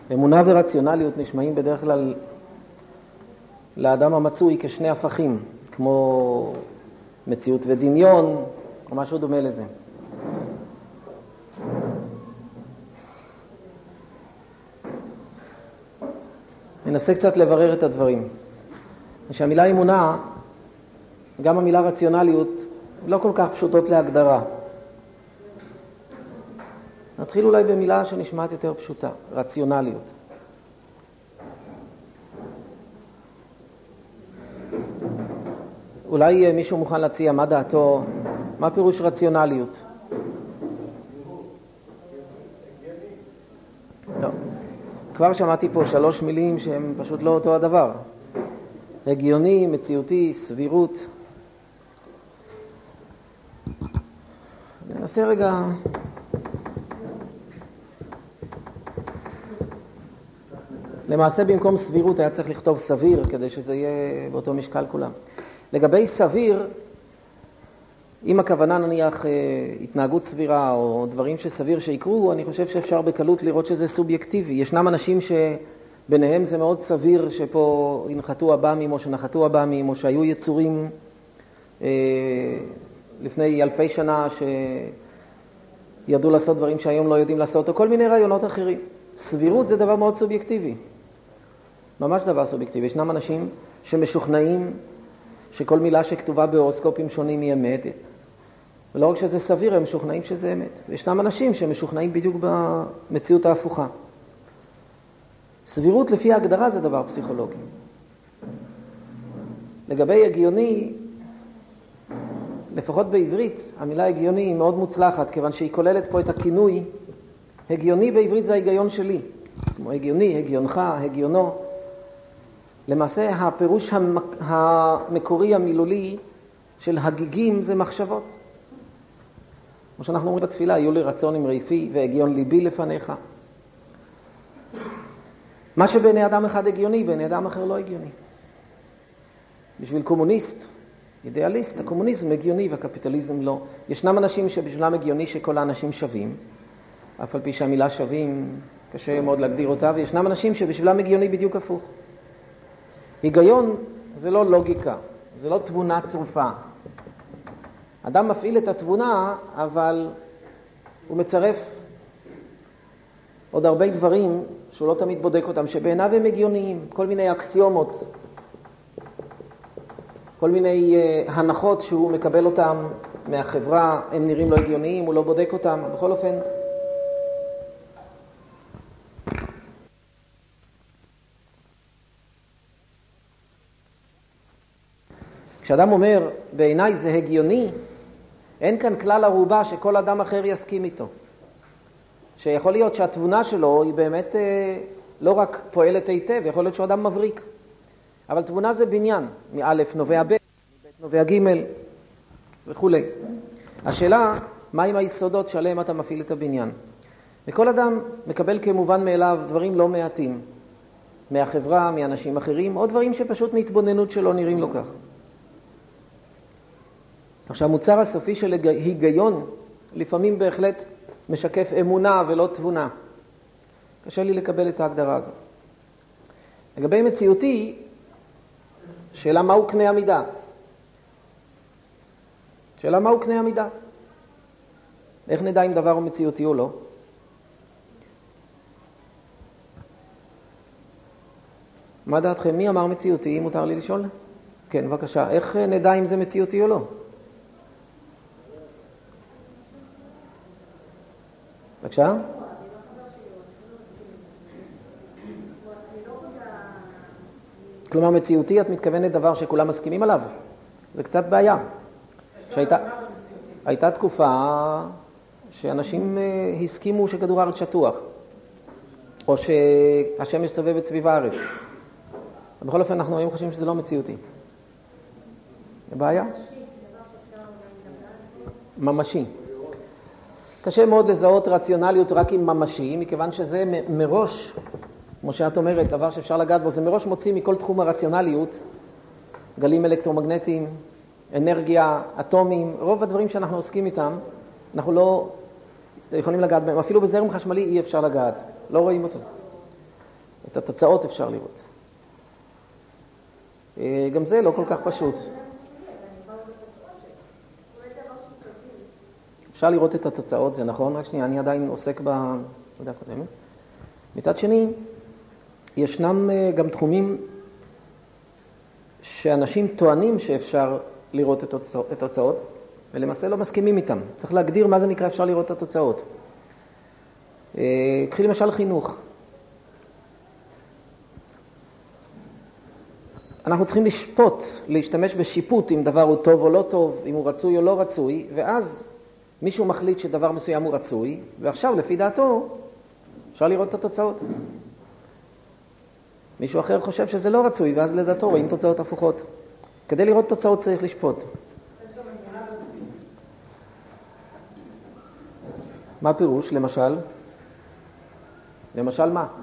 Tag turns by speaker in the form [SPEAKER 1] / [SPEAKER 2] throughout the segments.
[SPEAKER 1] אמונה ורציונליות נשמעים בדרך כלל לאדם המצוי כשני הפכים, כמו מציאות ודמיון, או משהו דומה לזה. ננסה קצת לברר את הדברים. שהמילה אמונה, גם המילה רציונליות, לא כל כך פשוטות להגדרה. נתחיל אולי במילה שנשמעת יותר פשוטה, רציונליות. אולי מישהו מוכן להציע מה דעתו, מה פירוש רציונליות? לא. כבר שמעתי פה 3 מילים שהן פשוט לא אותו הדבר. הגיוני, מציאותי, סבירות. ננסה רגע... למעשה במקום סבירות היה צריך לכתוב סביר, כדי שזה יהיה באותו משקל כולם. לגבי סביר, אם הכוונה נניח התנהגות סבירה או דברים שסביר שיקרו, אני חושב שאפשר בקלות לראות שזה סובייקטיבי. ישנם אנשים שביניהם זה מאוד סביר שפה ינחתו אב"מים או שנחתו אב"מים או שהיו יצורים לפני אלפי שנה שידעו לעשות דברים שהיום לא יודעים לעשות, או כל מיני רעיונות אחרים. סבירות זה דבר מאוד סובייקטיבי. ממש דבר סובייקטיבי. ישנם אנשים שמשוכנעים שכל מילה שכתובה בהורוסקופים שונים היא אמת. ולא רק שזה סביר, הם משוכנעים שזה אמת. וישנם אנשים שמשוכנעים בדיוק במציאות ההפוכה. סבירות לפי ההגדרה זה דבר פסיכולוגי. לגבי הגיוני, לפחות בעברית, המילה הגיוני היא מאוד מוצלחת, כיוון שהיא כוללת פה את הכינוי. הגיוני בעברית זה ההיגיון שלי. כמו הגיוני, הגיונך, הגיונו. למעשה הפירוש המקורי המילולי של הגיגים זה מחשבות. כמו שאנחנו אומרים בתפילה, יהיו לי רצון עם רעפי והגיון ליבי לפניך. מה שבעיני אדם אחד הגיוני, בעיני אדם אחר לא הגיוני. בשביל קומוניסט, אידיאליסט, הקומוניזם הגיוני והקפיטליזם לא. ישנם אנשים שבשבילם הגיוני שכל האנשים שווים, אף על פי שהמילה שווים קשה מאוד להגדיר אותה, וישנם אנשים שבשבילם הגיוני בדיוק הפוך. היגיון זה לא לוגיקה, זה לא תבונה צרופה. אדם מפעיל את התבונה, אבל הוא מצרף עוד הרבה דברים שהוא לא תמיד בודק אותם, שבעיניו הם הגיוניים, כל מיני אקסיומות, כל מיני הנחות שהוא מקבל אותם מהחברה, הם נראים לא הגיוניים, הוא לא בודק אותם, בכל אופן. כשאדם אומר, בעיניי זה הגיוני, אין כאן כלל ערובה שכל אדם אחר יסכים איתו. שיכול להיות שהתבונה שלו היא באמת לא רק פועלת היטב, יכול להיות שהוא אדם מבריק. אבל תבונה זה בניין, מאלף נובע ב', מב' נובע ג' וכו'. השאלה, מהם היסודות שעליהם אתה מפעיל את הבניין? וכל אדם מקבל כמובן מאליו דברים לא מעטים, מהחברה, מאנשים אחרים, או דברים שפשוט מהתבוננות שלו נראים לו כך. עכשיו, המוצר הסופי של היגיון לפעמים בהחלט משקף אמונה ולא תבונה. קשה לי לקבל את ההגדרה הזו. לגבי מציאותי, שאלה מהו קנה המידה? שאלה מהו קנה המידה? איך נדע אם דבר הוא מציאותי או לא? מה דעתכם? מי אמר מציאותי? מותר לי לשאול? כן, בבקשה. איך נדע אם זה מציאותי או לא? בבקשה? כלומר, מציאותי, את מתכוונת דבר שכולם מסכימים עליו? זה קצת בעיה. הייתה תקופה שאנשים הסכימו שכדור הארץ שטוח, או שהשמש סובבת סביב הארץ. בכל אופן, אנחנו היום חושבים שזה לא מציאותי. זה בעיה? ממשי. קשה מאוד לזהות רציונליות רק עם ממשי, מכיוון שזה מראש, כמו שאת אומרת, דבר שאפשר לגעת בו, זה מראש מוציא מכל תחום הרציונליות, גלים אלקטרומגנטיים, אנרגיה, אטומים, רוב הדברים שאנחנו עוסקים איתם, אנחנו לא יכולים לגעת בהם, אפילו בזרם חשמלי אי אפשר לגעת, לא רואים אותו. את התוצאות אפשר לראות. גם זה לא כל כך פשוט. אפשר לראות את התוצאות, זה נכון, רק שנייה, אני עדיין עוסק בעבודה הקודמת. מצד שני, ישנם גם תחומים שאנשים טוענים שאפשר לראות את התוצאות, ולמעשה לא מסכימים איתם. צריך להגדיר מה זה נקרא אפשר לראות את התוצאות. קחי למשל חינוך. אנחנו צריכים לשפוט, להשתמש בשיפוט אם דבר הוא טוב או לא טוב, אם הוא רצוי או לא רצוי, ואז מישהו מחליט שדבר מסוים הוא רצוי, ועכשיו לפי דעתו אפשר לראות את התוצאות. מישהו אחר חושב שזה לא רצוי, ואז לדעתו רואים תוצאות הפוכות. כדי לראות תוצאות צריך לשפוט. מה פירוש, למשל? למשל מה?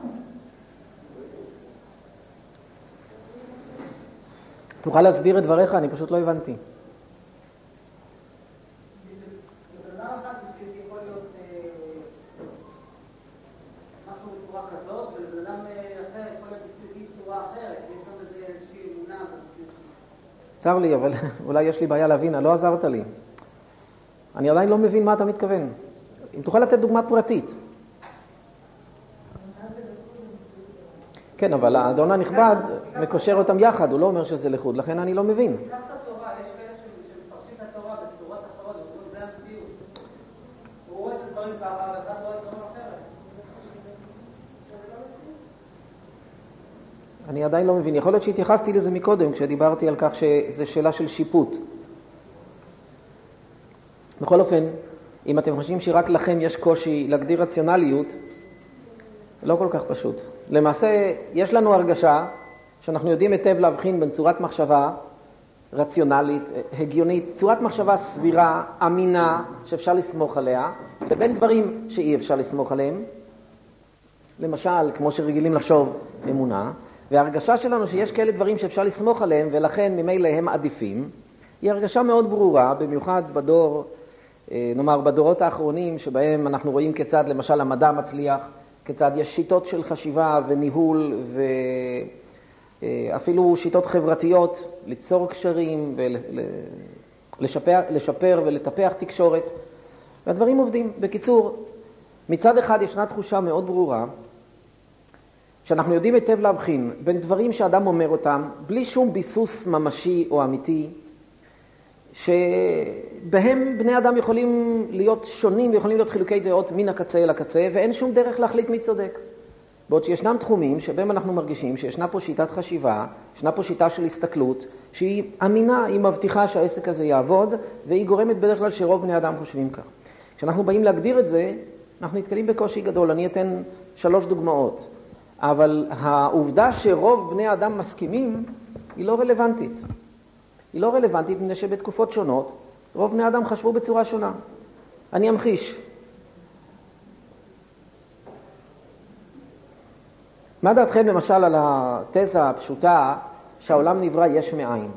[SPEAKER 1] תוכל להסביר את דבריך? אני פשוט לא הבנתי. צר לי, אבל אולי יש לי בעיה להבין, לא עזרת לי. אני עדיין לא מבין מה אתה מתכוון. אם תוכל לתת דוגמה פרטית. כן, אבל האדון הנכבד מקושר אותם יחד, הוא לא אומר שזה לחוד, לכן אני לא מבין.
[SPEAKER 2] תיקח את התורה, יש כאלה שמפרשים את התורה בצורות אחרות, זה המציאות. הוא רואה את הדברים ככה, ואתה רואה את דברים אחרת.
[SPEAKER 1] אני עדיין לא מבין. יכול להיות שהתייחסתי לזה מקודם, כשדיברתי על כך שזה שאלה של שיפוט. בכל אופן, אם אתם חושבים שרק לכם יש קושי להגדיר רציונליות, לא כל כך פשוט. למעשה, יש לנו הרגשה שאנחנו יודעים היטב להבחין בין צורת מחשבה רציונלית, הגיונית, צורת מחשבה סבירה, אמינה, שאפשר לסמוך עליה, לבין דברים שאי אפשר לסמוך עליהם. למשל, כמו שרגילים לחשוב, אמונה, וההרגשה שלנו שיש כאלה דברים שאפשר לסמוך עליהם, ולכן ממילא הם עדיפים, היא הרגשה מאוד ברורה, במיוחד נאמר, בדורות האחרונים, שבהם אנחנו רואים כיצד, למשל, המדע מצליח, כיצד יש שיטות של חשיבה וניהול ואפילו שיטות חברתיות, ליצור קשרים ולשפר ולטפח תקשורת, והדברים עובדים. בקיצור, מצד אחד ישנה תחושה מאוד ברורה, שאנחנו יודעים היטב להבחין בין דברים שאדם אומר אותם, בלי שום ביסוס ממשי או אמיתי, שבהם בני אדם יכולים להיות שונים ויכולים להיות חילוקי דעות מן הקצה אל הקצה, ואין שום דרך להחליט מי צודק. בעוד שישנם תחומים שבהם אנחנו מרגישים שישנה פה שיטת חשיבה, ישנה פה שיטה של הסתכלות, שהיא אמינה, היא מבטיחה שהעסק הזה יעבוד, והיא גורמת בדרך כלל שרוב בני אדם חושבים כך. כשאנחנו באים להגדיר את זה, אנחנו נתקלים בקושי גדול. אני אתן 3 דוגמאות. אבל העובדה שרוב בני אדם מסכימים היא לא רלוונטית. היא לא רלוונטית מפני שבתקופות שונות רוב בני אדם חשבו בצורה שונה. אני אמחיש. מה דעתכם למשל על התזה הפשוטה שהעולם נברא יש מאין?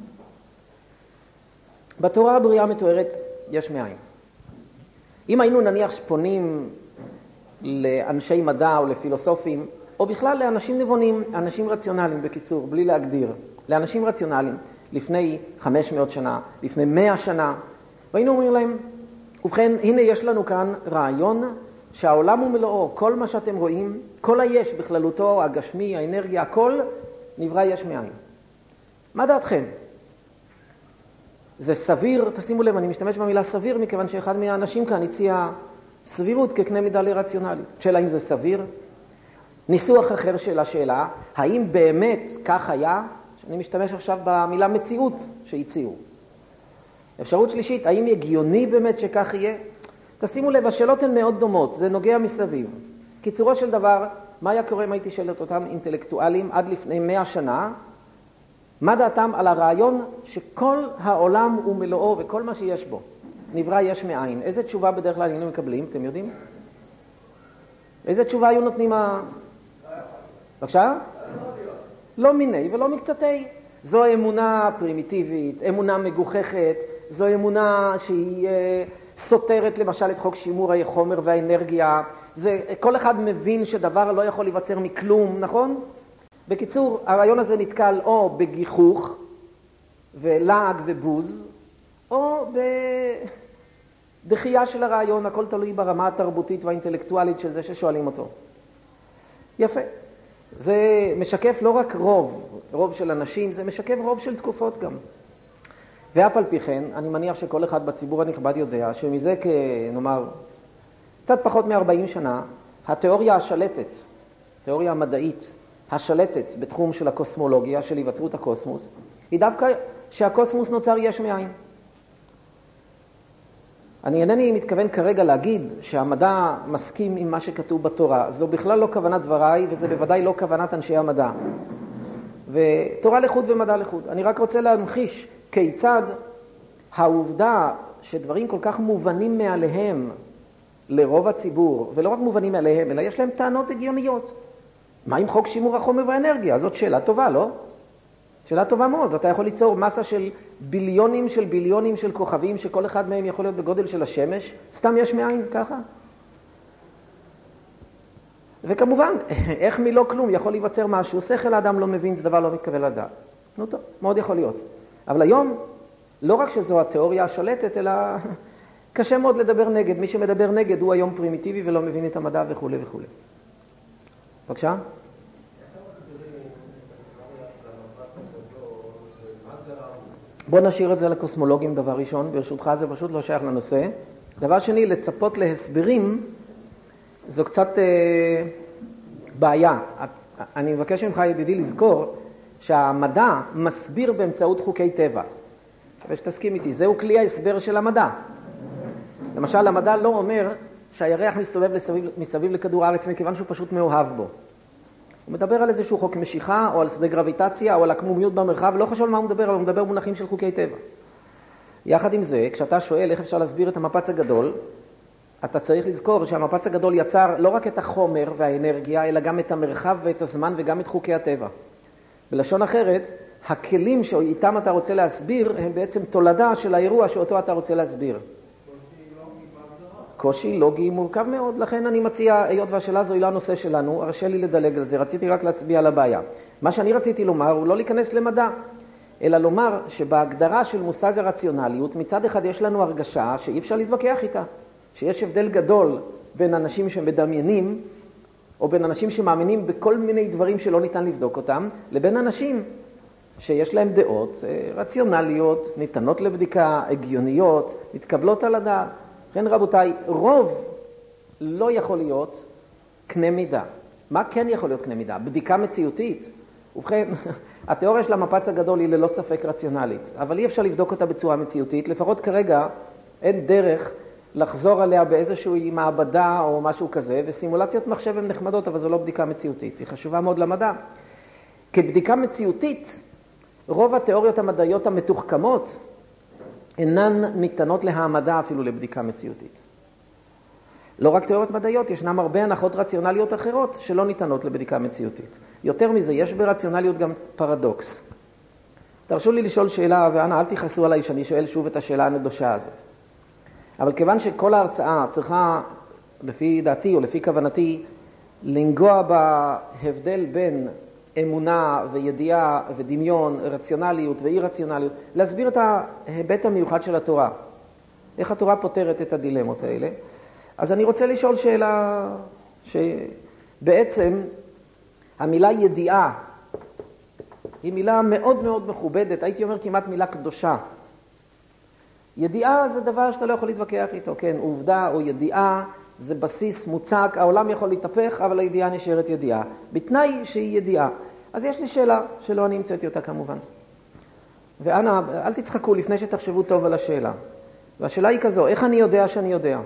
[SPEAKER 1] בתורה הבריאה מתוארת יש מאין. אם היינו נניח פונים לאנשי מדע או לפילוסופים, או בכלל לאנשים נבונים, אנשים רציונליים בקיצור, בלי להגדיר, לאנשים רציונליים, לפני 500 שנה, לפני 100 שנה, והיינו אומרים להם, ובכן, הנה יש לנו כאן רעיון שהעולם הוא מלואו, כל מה שאתם רואים, כל היש בכללותו, הגשמי, האנרגיה, הכל נברא יש מאין. מה דעתכם? זה סביר, תשימו לב, אני משתמש במילה סביר, מכיוון שאחד מהאנשים כאן הציע סבירות כקנה מידה לרציונלית. שאלה אם זה סביר? ניסוח אחר של השאלה, האם באמת כך היה? אני משתמש עכשיו במילה מציאות שהציעו. אפשרות שלישית, האם הגיוני באמת שכך יהיה? תשימו לב, השאלות הן מאוד דומות, זה נוגע מסביב. קיצורו של דבר, מה היה קורה אם הייתי שואל את אותם אינטלקטואלים עד לפני 100 שנה, מה דעתם על הרעיון שכל העולם הוא מלואו וכל מה שיש בו נברא יש מאין? איזה תשובה בדרך כלל היינו מקבלים, אתם יודעים? איזה תשובה היו נותנים בבקשה? לא מיני ולא מקצתי. זו אמונה פרימיטיבית, אמונה מגוחכת, זו אמונה שהיא סותרת למשל את חוק שימור החומר והאנרגיה. כל אחד מבין שדבר לא יכול להיווצר מכלום, נכון? בקיצור, הרעיון הזה נתקל או בגיחוך ולעג ובוז, או בדחייה של הרעיון, הכל תלוי ברמה התרבותית והאינטלקטואלית של זה ששואלים אותו. יפה. זה משקף לא רק רוב של אנשים, זה משקף רוב של תקופות גם. ואף על פי כן, אני מניח שכל אחד בציבור הנכבד יודע שמזה נאמר, קצת פחות מ-40 שנה, התיאוריה השלטת, תיאוריה המדעית השלטת בתחום של הקוסמולוגיה, של היווצרות הקוסמוס, היא דווקא שהקוסמוס נוצר יש מאין. אני אינני מתכוון כרגע להגיד שהמדע מסכים עם מה שכתוב בתורה. זו בכלל לא כוונת דבריי, וזה בוודאי לא כוונת אנשי המדע. ותורה לחוד ומדע לחוד. אני רק רוצה להמחיש כיצד העובדה שדברים כל כך מובנים מעליהם לרוב הציבור, ולא רק מובנים מעליהם, אלא יש להם טענות הגיוניות. מה עם חוק שימור החומר והאנרגיה? זאת שאלה טובה, לא? שאלה טובה מאוד. אתה יכול ליצור מסה של ביליונים של כוכבים, שכל אחד מהם יכול להיות בגודל של השמש, סתם יש מאין ככה. וכמובן, איך מלא כלום יכול להיווצר משהו, שכל האדם לא מבין, זה דבר לא מתקבל לדעת. נו טוב, מאוד יכול להיות. אבל היום, לא רק שזו התיאוריה השלטת, אלא קשה מאוד לדבר נגד. מי שמדבר נגד הוא היום פרימיטיבי ולא מבין את המדע וכו' וכו'. בבקשה? בוא נשאיר את זה לקוסמולוגים דבר ראשון, ברשותך זה פשוט לא שייך לנושא. דבר שני, לצפות להסברים, זו קצת בעיה. אני מבקש ממך ידידי לזכור שהמדע מסביר באמצעות חוקי טבע. ושתסכים איתי, זהו כלי ההסבר של המדע. למשל, המדע לא אומר שהירח מסתובב מסביב לכדור הארץ מכיוון שהוא פשוט מאוהב בו. הוא מדבר על איזשהו חוק משיכה, או על שדה גרביטציה, או על הקמומיות במרחב, לא חשוב על מה הוא מדבר, אבל הוא מדבר במונחים של חוקי טבע. יחד עם זה, כשאתה שואל איך אפשר להסביר את המפץ הגדול, אתה צריך לזכור שהמפץ הגדול יצר לא רק את החומר והאנרגיה, אלא גם את המרחב ואת הזמן וגם את חוקי הטבע. בלשון אחרת, הכלים שאיתם אתה רוצה להסביר, הם בעצם תולדה של האירוע שאותו אתה רוצה להסביר. קושי לוגי מורכב מאוד, לכן אני מציע, היות והשאלה זו היא לא הנושא שלנו, הרשה לי לדלג על זה, רציתי רק להצביע על הבעיה. מה שאני רציתי לומר הוא לא להיכנס למדע, אלא לומר שבהגדרה של מושג הרציונליות, מצד אחד יש לנו הרגשה שאי אפשר להתווכח איתה, שיש הבדל גדול בין אנשים שמדמיינים, או בין אנשים שמאמינים בכל מיני דברים שלא ניתן לבדוק אותם, לבין אנשים שיש להם דעות רציונליות, ניתנות לבדיקה, הגיוניות, מתקבלות על הדעת. לכן רבותיי, רוב לא יכול להיות קנה מידה. מה כן יכול להיות קנה מידה? בדיקה מציאותית. ובכן, התיאוריה של המפץ הגדול היא ללא ספק רציונלית, אבל אי אפשר לבדוק אותה בצורה מציאותית. לפחות כרגע אין דרך לחזור עליה באיזושהי מעבדה או משהו כזה, וסימולציות מחשב הן נחמדות, אבל זו לא בדיקה מציאותית. היא חשובה מאוד למדע. כבדיקה מציאותית, רוב התיאוריות המדעיות המתוחכמות אינן ניתנות להעמדה אפילו לבדיקה מציאותית. לא רק תיאוריות מדעיות, ישנם הרבה הנחות רציונליות אחרות שלא ניתנות לבדיקה מציאותית. יותר מזה, יש ברציונליות גם פרדוקס. תרשו לי לשאול שאלה, ואנא אל תכעסו עליי שאני שואל שוב את השאלה הנדושה הזאת. אבל כיוון שכל ההרצאה צריכה, לפי דעתי או לפי כוונתי, לנגוע בהבדל בין אמונה וידיעה ודמיון, רציונליות ואי רציונליות, להסביר את ההיבט המיוחד של התורה. איך התורה פותרת את הדילמות האלה. אז אני רוצה לשאול שאלה שבעצם המילה ידיעה היא מילה מאוד מאוד מכובדת, הייתי אומר כמעט מילה קדושה. ידיעה זה דבר שאתה לא יכול להתווכח איתו, כן, עובדה או ידיעה זה בסיס מוצק, העולם יכול להתהפך, אבל הידיעה נשארת ידיעה, בתנאי שהיא ידיעה. אז יש לי שאלה שלא אני המצאתי אותה כמובן. ואנא, אל תצחקו לפני שתחשבו טוב על השאלה. והשאלה היא כזו, איך אני יודע שאני יודע?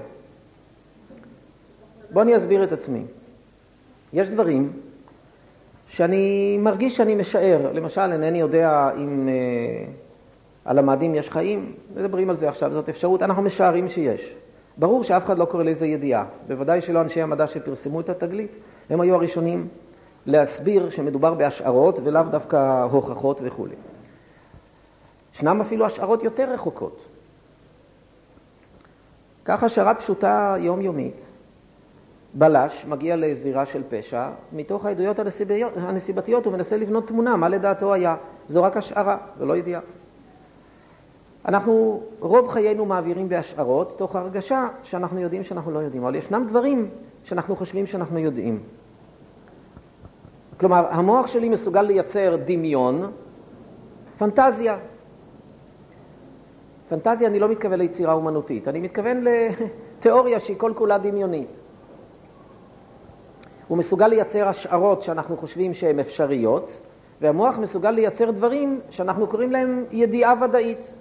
[SPEAKER 1] בוא אני אסביר את עצמי. יש דברים שאני מרגיש שאני משער. למשל, אינני יודע אם על המאדים יש חיים. מדברים על זה עכשיו, זאת אפשרות. אנחנו משערים שיש. ברור שאף אחד לא קורא לזה ידיעה. בוודאי שלא אנשי המדע שפרסמו את התגלית. הם היו הראשונים להסביר שמדובר בהשערות ולאו דווקא הוכחות וכו'. ישנם אפילו השערות יותר רחוקות. ככה השערה פשוטה יומיומית. בלש מגיע לזירה של פשע, מתוך העדויות הנסיבתיות הוא מנסה לבנות תמונה, מה לדעתו היה. זו רק השערה ולא ידיעה. אנחנו רוב חיינו מעבירים בהשערות, תוך הרגשה שאנחנו יודעים שאנחנו לא יודעים, אבל ישנם דברים שאנחנו חושבים שאנחנו יודעים. כלומר, המוח שלי מסוגל לייצר דמיון, פנטזיה. פנטזיה אני לא מתכוון ליצירה אומנותית, אני מתכוון לתיאוריה שהיא כל כולה דמיונית. הוא מסוגל לייצר השערות שאנחנו חושבים שהן אפשריות, והמוח מסוגל לייצר דברים שאנחנו קוראים להם ידיעה ודאית.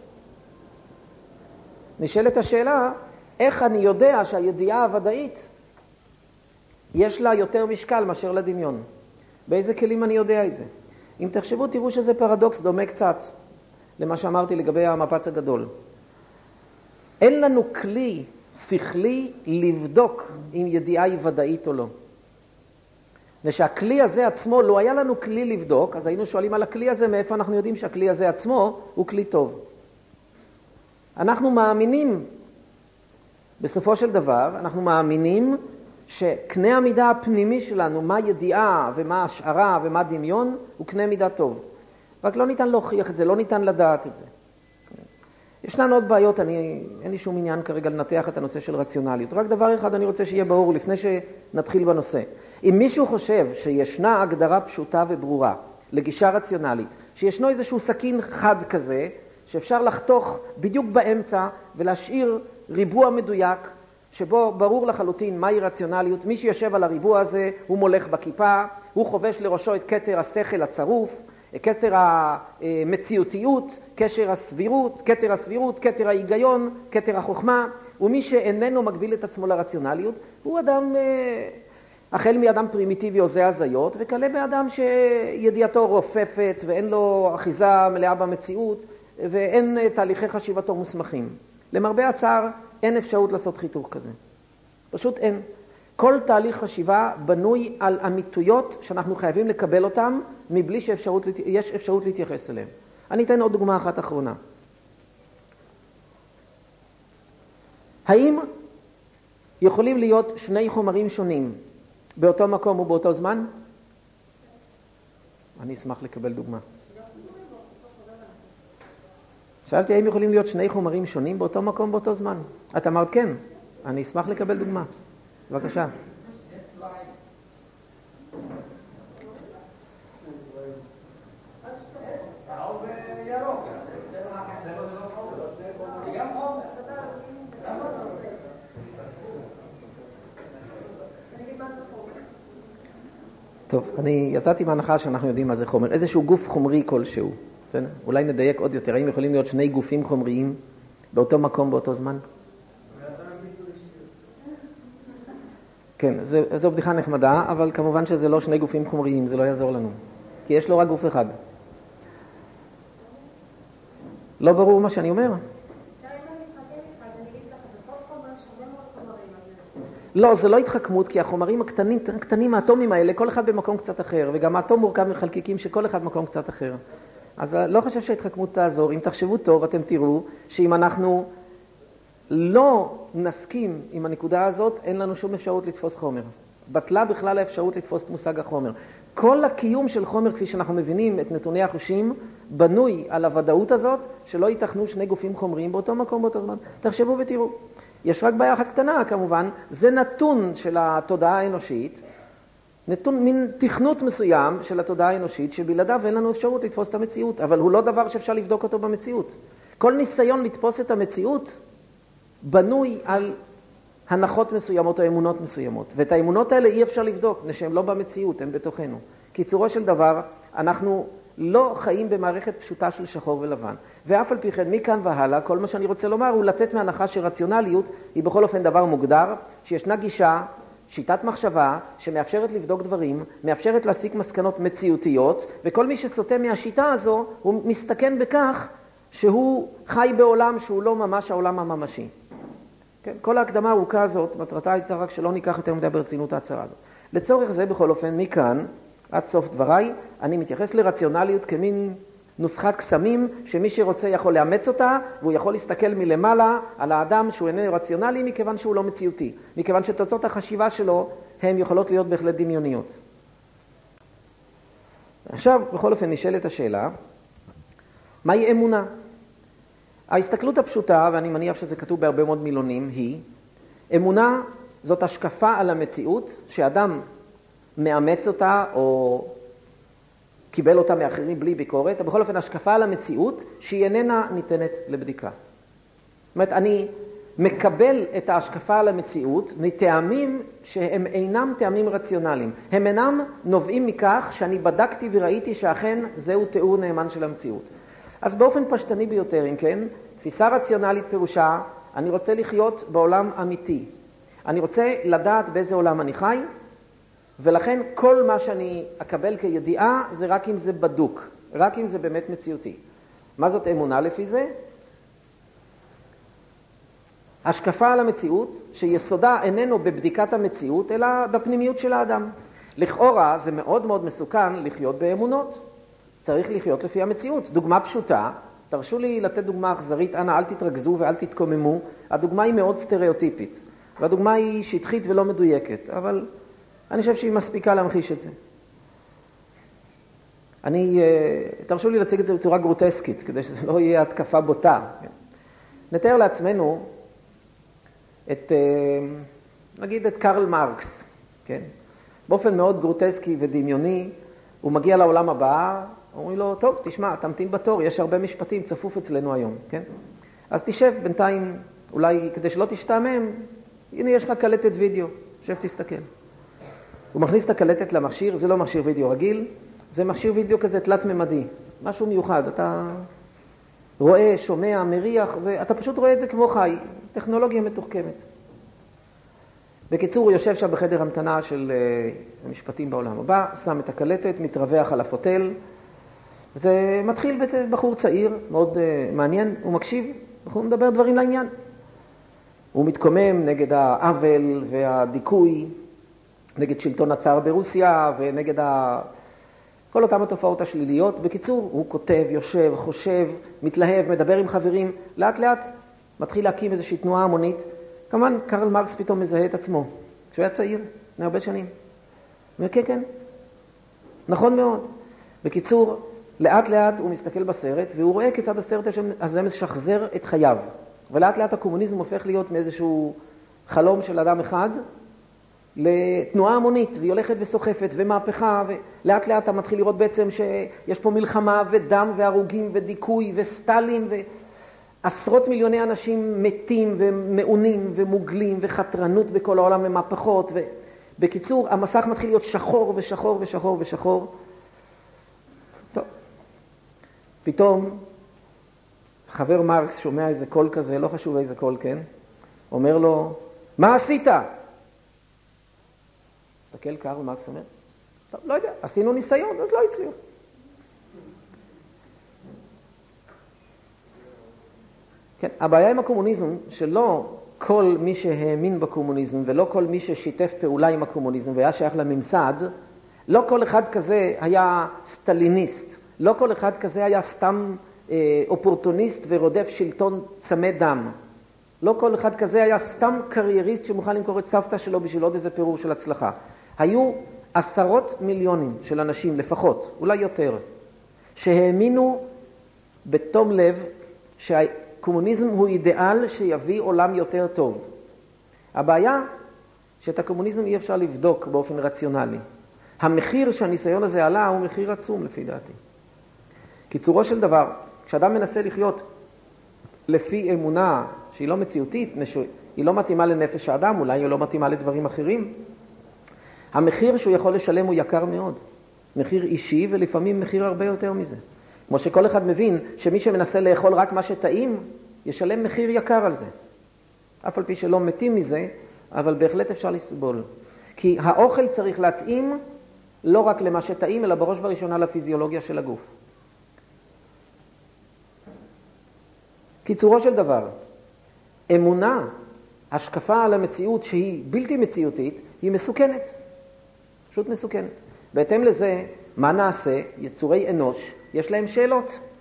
[SPEAKER 1] נשאלת השאלה, איך אני יודע שהידיעה הוודאית יש לה יותר משקל מאשר לדמיון? באיזה כלים אני יודע את זה? אם תחשבו, תראו שזה פרדוקס דומה קצת למה שאמרתי לגבי המפץ הגדול. אין לנו כלי שכלי לבדוק אם ידיעה היא ודאית או לא. ושהכלי הזה עצמו, לא היה לנו כלי לבדוק, אז היינו שואלים על הכלי הזה, מאיפה אנחנו יודעים שהכלי הזה עצמו הוא כלי טוב. אנחנו מאמינים, בסופו של דבר, אנחנו מאמינים שקנה המידה הפנימי שלנו, מה ידיעה ומה השערה ומה דמיון, הוא קנה מידה טוב. רק לא ניתן להוכיח את זה, לא ניתן לדעת את זה. ישנן עוד בעיות, אין לי שום עניין כרגע לנתח את הנושא של רציונליות. רק דבר אחד אני רוצה שיהיה ברור לפני שנתחיל בנושא. אם מישהו חושב שישנה הגדרה פשוטה וברורה לגישה רציונלית, שישנו איזשהו סכין חד כזה, שאפשר לחתוך בדיוק באמצע ולהשאיר ריבוע מדויק, שבו ברור לחלוטין מהי רציונליות, מי שיושב על הריבוע הזה הוא מולך בכיפה, הוא חובש לראשו את כתר השכל הצרוף, כתר המציאותיות, כתר הסבירות, כתר ההיגיון, כתר החוכמה, ומי שאיננו מגביל את עצמו לרציונליות, הוא אדם, החל מאדם פרימיטיבי עושה הזיות, וכלה באדם שידיעתו רופפת ואין לו אחיזה מלאה במציאות, ואין תהליכי חשיבתו מוסמכים. למרבה הצער, אין אפשרות לעשות חיתוך כזה. פשוט אין. כל תהליך חשיבה בנוי על אמיתויות שאנחנו חייבים לקבל אותם, מבלי שיש אפשרות להתייחס אליהם. אני אתן עוד דוגמה אחת אחרונה. האם יכולים להיות שני חומרים שונים באותו מקום ובאותו זמן? אני אשמח לקבל דוגמה. שאלתי, האם יכולים להיות שני חומרים שונים באותו מקום באותו זמן? את אמרת כן. אני אשמח לקבל דוגמה. בבקשה. טוב, אני יצאתי מההנחה שאנחנו יודעים מה זה חומר. איזשהו גוף חומרי כלשהו. אולי נדייק עוד יותר. האם יכולים להיות שני גופים חומריים באותו מקום באותו זמן? כן, זו בדיחה נחמדה, אבל כמובן שזה לא שני גופים חומריים, זה לא יעזור לנו. כי יש לו רק גוף אחד. לא ברור מה שאני אומר? לא, זה לא התחכמות, כי החומרים הקטנים, האטומים האלה, כל אחד במקום קצת אחר, וגם האטום מורכב מחלקיקים שכל אחד במקום קצת אחר. אז לא חושב שההתחכמות תעזור. אם תחשבו טוב, אתם תראו שאם אנחנו לא נסכים עם הנקודה הזאת, אין לנו שום אפשרות לתפוס חומר. בטלה בכלל האפשרות לתפוס את מושג החומר. כל הקיום של חומר, כפי שאנחנו מבינים את נתוני החושים, בנוי על הוודאות הזאת שלא ייתכנו שני גופים חומריים באותו מקום באותו זמן. תחשבו ותראו. יש רק בעיה אחת קטנה כמובן, זה נתון של התודעה האנושית, נתון מין תכנות מסוים של התודעה האנושית, שבלעדיו אין לנו אפשרות לתפוס את המציאות, אבל הוא לא דבר שאפשר לבדוק אותו במציאות. כל ניסיון לתפוס את המציאות בנוי על הנחות מסוימות או אמונות מסוימות, ואת האמונות האלה אי אפשר לבדוק, שהן לא במציאות, הן בתוכנו. קיצורו של דבר, אנחנו לא חיים במערכת פשוטה של שחור ולבן. ואף על פי כן, מכאן והלאה, כל מה שאני רוצה לומר הוא לצאת מהנחה שרציונליות היא בכל אופן דבר מוגדר, שישנה גישה, שיטת מחשבה, שמאפשרת לבדוק דברים, מאפשרת להסיק מסקנות מציאותיות, וכל מי שסוטה מהשיטה הזו, הוא מסתכן בכך שהוא חי בעולם שהוא לא ממש העולם הממשי. כן? כל ההקדמה הארוכה הזאת, מטרתה הייתה רק שלא ניקח יותר מדי ברצינות ההצהרה הזאת. לצורך זה, בכל אופן, מכאן, עד סוף דבריי, אני מתייחס לרציונליות כמין נוסחת קסמים שמי שרוצה יכול לאמץ אותה, והוא יכול להסתכל מלמעלה על האדם שהוא איננו רציונלי מכיוון שהוא לא מציאותי, מכיוון שתוצאות החשיבה שלו הן יכולות להיות בהחלט דמיוניות. עכשיו, בכל אופן, נשאלת השאלה, מהי אמונה? ההסתכלות הפשוטה, ואני מניח שזה כתוב בהרבה מאוד מילונים, היא, אמונה זאת השקפה על המציאות, שאדם מאמץ אותה או קיבל אותה מאחרים בלי ביקורת, אבל בכל אופן השקפה על המציאות שהיא איננה ניתנת לבדיקה. זאת אומרת, אני מקבל את ההשקפה על המציאות מטעמים שהם אינם טעמים רציונליים. הם אינם נובעים מכך שאני בדקתי וראיתי שאכן זהו תיאור נאמן של המציאות. אז באופן פשטני ביותר, אם כן, תפיסה רציונלית פירושה, אני רוצה לחיות בעולם אמיתי. אני רוצה לדעת באיזה עולם אני חי, ולכן כל מה שאני אקבל כידיעה זה רק אם זה בדוק, רק אם זה באמת מציאותי. מה זאת אמונה לפי זה? השקפה על המציאות שיסודה איננו בבדיקת המציאות, אלא בפנימיות של האדם. לכאורה זה מאוד מאוד מסוכן לחיות באמונות. צריך לחיות לפי המציאות. דוגמה פשוטה, תרשו לי לתת דוגמה אכזרית, אנא אל תתרכזו ואל תתקוממו. הדוגמה היא מאוד סטריאוטיפית, והדוגמה היא שטחית ולא מדויקת, אבל אני חושב שהיא מספיקה להמחיש את זה. תרשו לי להציג את זה בצורה גרוטסקית, כדי שזה לא יהיה התקפה בוטה. נתאר לעצמנו נגיד את קרל מרקס, כן? באופן מאוד גרוטסקי ודמיוני, הוא מגיע לעולם הבא, אומרים לו, טוב, תשמע, תמתין בתור, יש הרבה משפטים, צפוף אצלנו היום, כן? אז תשב בינתיים, אולי כדי שלא תשתעמם, הנה יש לך קלטת וידאו, שב תסתכל. הוא מכניס את הקלטת למכשיר, זה לא מכשיר וידאו רגיל, זה מכשיר וידאו כזה תלת-ממדי, משהו מיוחד, אתה רואה, שומע, מריח, אתה פשוט רואה את זה כמו חי, טכנולוגיה מתוחכמת. בקיצור, הוא יושב שם בחדר המתנה של המשפטים בעולם הבא, שם את הקלטת, מתרווח על הפוטל, זה מתחיל בחור צעיר, מאוד מעניין, הוא מקשיב, הוא מדבר דברים לעניין. הוא מתקומם נגד העוול והדיכוי, נגד שלטון הצאר ברוסיה ונגד כל אותם התופעות השליליות. בקיצור, הוא כותב, יושב, חושב, מתלהב, מדבר עם חברים, לאט לאט מתחיל להקים איזושהי תנועה המונית. כמובן, קרל מרקס פתאום מזהה את עצמו, כשהוא היה צעיר, לפני הרבה שנים. הוא אומר, כן, כן, נכון מאוד. בקיצור, לאט לאט הוא מסתכל בסרט, והוא רואה כיצד הסרט הזה משחזר את חייו. ולאט לאט הקומוניזם הופך להיות מאיזשהו חלום של אדם אחד, לתנועה המונית, והיא הולכת וסוחפת, ומהפכה, ולאט לאט אתה מתחיל לראות בעצם שיש פה מלחמה, ודם, והרוגים, ודיכוי, וסטלין, ועשרות מיליוני אנשים מתים, ומעונים, ומוגלים, וחתרנות בכל העולם, ומהפכות, ובקיצור, המסך מתחיל להיות שחור, ושחור, ושחור, ושחור. טוב. פתאום, חבר מרקס שומע איזה קול כזה, לא חשוב איזה קול, כן? אומר לו, מה עשית? מסתכל קרל מרקס אומר, טוב, לא יודע, עשינו ניסיון, אז לא הצליח. כן, הבעיה עם הקומוניזם, שלא כל מי שהאמין בקומוניזם, ולא כל מי ששיתף פעולה עם הקומוניזם והיה שייך לממסד, לא כל אחד כזה היה סטליניסט, לא כל אחד כזה היה סתם אופורטוניסט ורודף שלטון צמא דם. לא כל אחד כזה היה סתם קרייריסט שמוכן למכור את סבתא שלו בשביל עוד איזה פירור של הצלחה. היו עשרות מיליונים של אנשים לפחות, אולי יותר, שהאמינו בתום לב שהקומוניזם הוא אידיאל שיביא עולם יותר טוב. הבעיה שאת הקומוניזם אי אפשר לבדוק באופן רציונלי. המחיר שהניסיון הזה עלה הוא מחיר עצום לפי דעתי. קיצורו של דבר, כשאדם מנסה לחיות לפי אמונה שהיא לא מציאותית, היא לא מתאימה לנפש האדם, אולי היא לא מתאימה לדברים אחרים, המחיר שהוא יכול לשלם הוא יקר מאוד. מחיר אישי ולפעמים מחיר הרבה יותר מזה. כמו שכל אחד מבין שמי שמנסה לאכול רק מה שטעים, ישלם מחיר יקר על זה. אף על פי שלא מתים מזה, אבל בהחלט אפשר לסבול. כי האוכל צריך להתאים לא רק למה שטעים, אלא בראש ובראשונה לפיזיולוגיה של הגוף. קיצורו של דבר, אמונה, השקפה על המציאות שהיא בלתי מציאותית, היא מסוכנת. פשוט מסוכנת. בהתאם לזה, מה נעשה? יצורי אנוש, יש להם שאלות.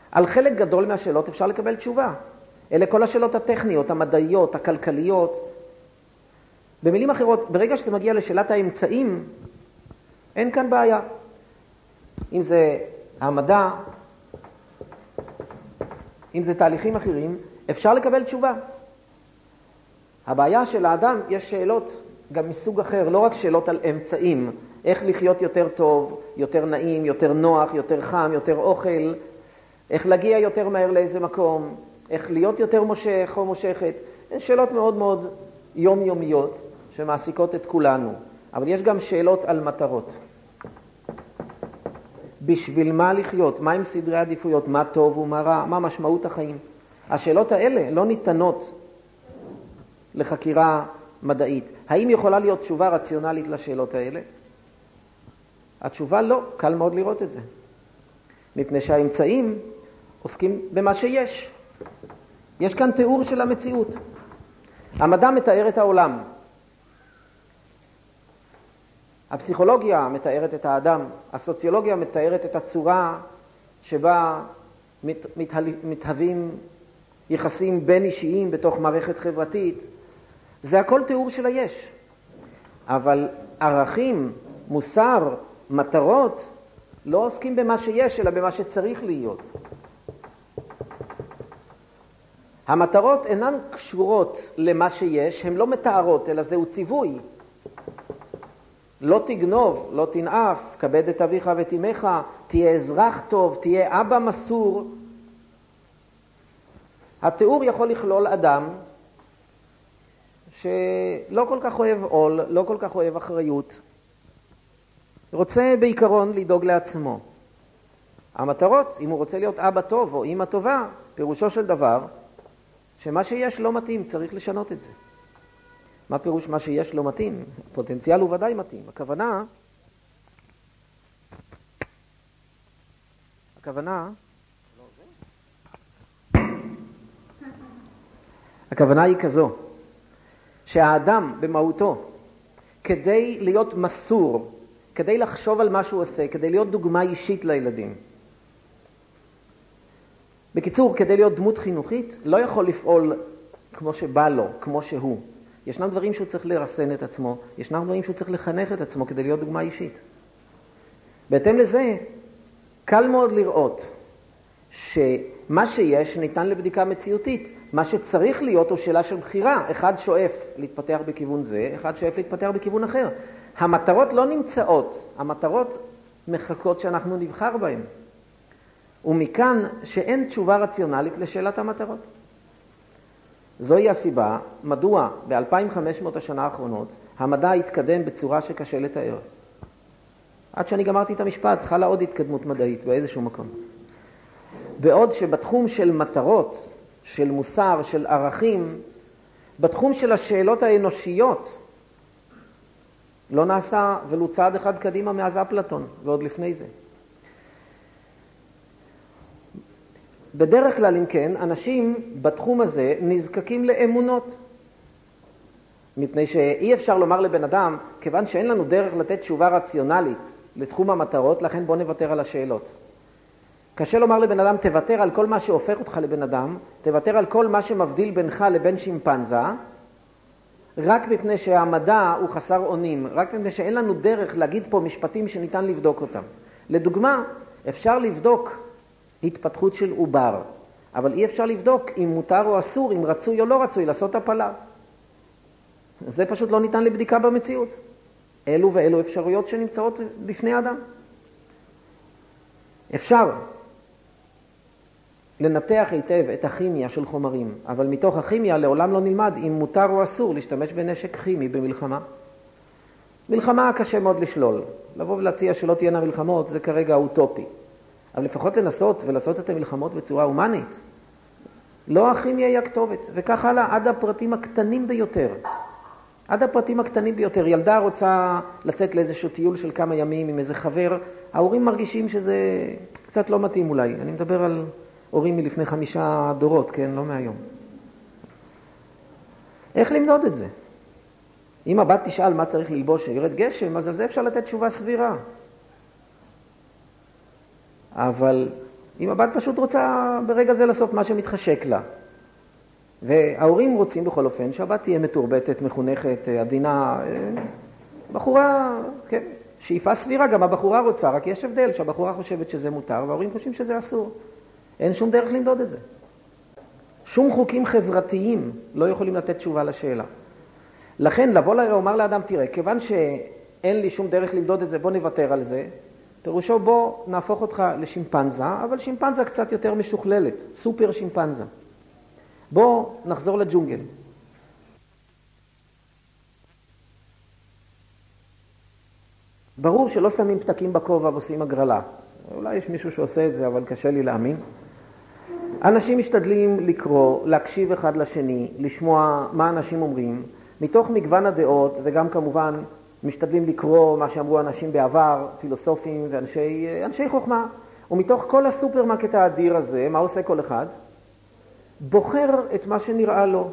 [SPEAKER 1] על חלק גדול מהשאלות אפשר לקבל תשובה. אלה כל השאלות הטכניות, המדעיות, הכלכליות. במילים אחרות, ברגע שזה מגיע לשאלת האמצעים, אין כאן בעיה. אם זה המדע, אם זה תהליכים אחרים, אפשר לקבל תשובה. הבעיה של האדם, יש שאלות גם מסוג אחר, לא רק שאלות על אמצעים, איך לחיות יותר טוב, יותר נעים, יותר נוח, יותר חם, יותר אוכל, איך להגיע יותר מהר לאיזה מקום, איך להיות יותר מושך או מושכת. הן שאלות מאוד מאוד יומיומיות שמעסיקות את כולנו. אבל יש גם שאלות על מטרות. בשביל מה לחיות? מה עם סדרי עדיפויות? מה טוב ומה רע? מה משמעות החיים? השאלות האלה לא ניתנות לחקירה מדעית. האם יכולה להיות תשובה רציונלית לשאלות האלה? התשובה לא, קל מאוד לראות את זה. מפני שהאמצעים עוסקים במה שיש. יש כאן תיאור של המציאות. המדע מתאר את העולם. הפסיכולוגיה מתארת את האדם. הסוציולוגיה מתארת את הצורה שבה מתהווים יחסים בין אישיים בתוך מערכת חברתית. זה הכל תיאור של היש. אבל ערכים, מוסר, מטרות, לא עוסקים במה שיש, אלא במה שצריך להיות. המטרות אינן קשורות למה שיש, הן לא מתארות, אלא זהו ציווי. לא תגנוב, לא תנאף, כבד את אביך ואת אמך, תהיה אזרח טוב, תהיה אבא מסור. התיאור יכול לכלול אדם שלא כל כך אוהב עול, לא כל כך אוהב אחריות. רוצה בעיקרון לדאוג לעצמו. המטרות, אם הוא רוצה להיות אבא טוב או אמא טובה, פירושו של דבר שמה שיש לא מתאים, צריך לשנות את זה. מה פירוש מה שיש לא מתאים? פוטנציאל הוא ודאי מתאים. הכוונה היא כזו, שהאדם במהותו, כדי להיות מסור, כדי לחשוב על מה שהוא עושה, כדי להיות דוגמה אישית לילדים. בקיצור, כדי להיות דמות חינוכית, לא יכול לפעול כמו שבא לו, כמו שהוא. ישנם דברים שהוא צריך לרסן את עצמו, ישנם דברים שהוא צריך לחנך את עצמו כדי להיות דוגמה אישית. בהתאם לזה, קל מאוד לראות שמה שיש ניתן לבדיקה מציאותית. מה שצריך להיות הוא שאלה של בחירה. אחד שואף להתפתח בכיוון זה, אחד שואף להתפתח בכיוון אחר. המטרות לא נמצאות, המטרות מחכות שאנחנו נבחר בהן. ומכאן שאין תשובה רציונלית לשאלת המטרות. זוהי הסיבה מדוע ב-2500 השנה האחרונות המדע התקדם בצורה שקשה לתאר. עד שאני גמרתי את המשפט, חלה עוד התקדמות מדעית באיזשהו מקום. בעוד שבתחום של מטרות, של מוסר, של ערכים, בתחום של השאלות האנושיות, לא נעשה ולו צעד אחד קדימה מאז אפלטון, ועוד לפני זה. בדרך כלל, אם כן, אנשים בתחום הזה נזקקים לאמונות. מפני שאי אפשר לומר לבן אדם, כיוון שאין לנו דרך לתת תשובה רציונלית לתחום המטרות, לכן בוא נוותר על השאלות. קשה לומר לבן אדם, תוותר על כל מה שהופך אותך לבן אדם, תוותר על כל מה שמבדיל בינך לבין שימפנזה, רק מפני שהמדע הוא חסר אונים, רק מפני שאין לנו דרך להגיד פה משפטים שניתן לבדוק אותם. לדוגמה, אפשר לבדוק התפתחות של עובר, אבל אי אפשר לבדוק אם מותר או אסור, אם רצוי או לא רצוי, לעשות הפלה. זה פשוט לא ניתן לבדיקה במציאות. אלו ואלו אפשרויות שנמצאות בפני האדם. אפשר לנתח היטב את הכימיה של חומרים, אבל מתוך הכימיה לעולם לא נלמד אם מותר או אסור להשתמש בנשק כימי במלחמה. מלחמה קשה מאוד לשלול. לבוא ולהציע שלא תהיינה מלחמות זה כרגע אוטופי. אבל לפחות לנסות ולעשות את המלחמות בצורה הומנית. לא הכימיה היא הכתובת, וכך הלאה עד הפרטים הקטנים ביותר. עד הפרטים הקטנים ביותר. ילדה רוצה לצאת לאיזשהו טיול של כמה ימים עם איזה חבר, ההורים מרגישים שזה קצת לא מתאים אולי. אני מדבר על הורים מלפני 5 דורות, כן? לא מהיום. איך למדוד את זה? אם הבת תשאל מה צריך ללבוש שירד גשם, אז על זה אפשר לתת תשובה סבירה. אבל אם הבת פשוט רוצה ברגע זה לעשות מה שמתחשק לה. וההורים רוצים בכל אופן שהבת תהיה מתורבתת, מחונכת, עדינה, בחורה, כן, שאיפה סבירה, גם הבחורה רוצה, רק יש הבדל שהבחורה חושבת שזה מותר וההורים חושבים שזה אסור. אין שום דרך למדוד את זה. שום חוקים חברתיים לא יכולים לתת תשובה לשאלה. לכן לבוא לומר לאדם, תראה, כיוון שאין לי שום דרך למדוד את זה, בוא נוותר על זה, פירושו בוא נהפוך אותך לשימפנזה, אבל שימפנזה קצת יותר משוכללת, סופר שימפנזה. בוא נחזור לג'ונגל. ברור שלא שמים פתקים בכובע ועושים הגרלה. אולי יש מישהו שעושה את זה, אבל קשה לי להאמין. אנשים משתדלים לקרוא, להקשיב אחד לשני, לשמוע מה אנשים אומרים, מתוך מגוון הדעות, וגם כמובן משתדלים לקרוא מה שאמרו אנשים בעבר, פילוסופים ואנשי חוכמה. ומתוך כל הסופרמרקט האדיר הזה, מה עושה כל אחד? בוחר את מה שנראה לו.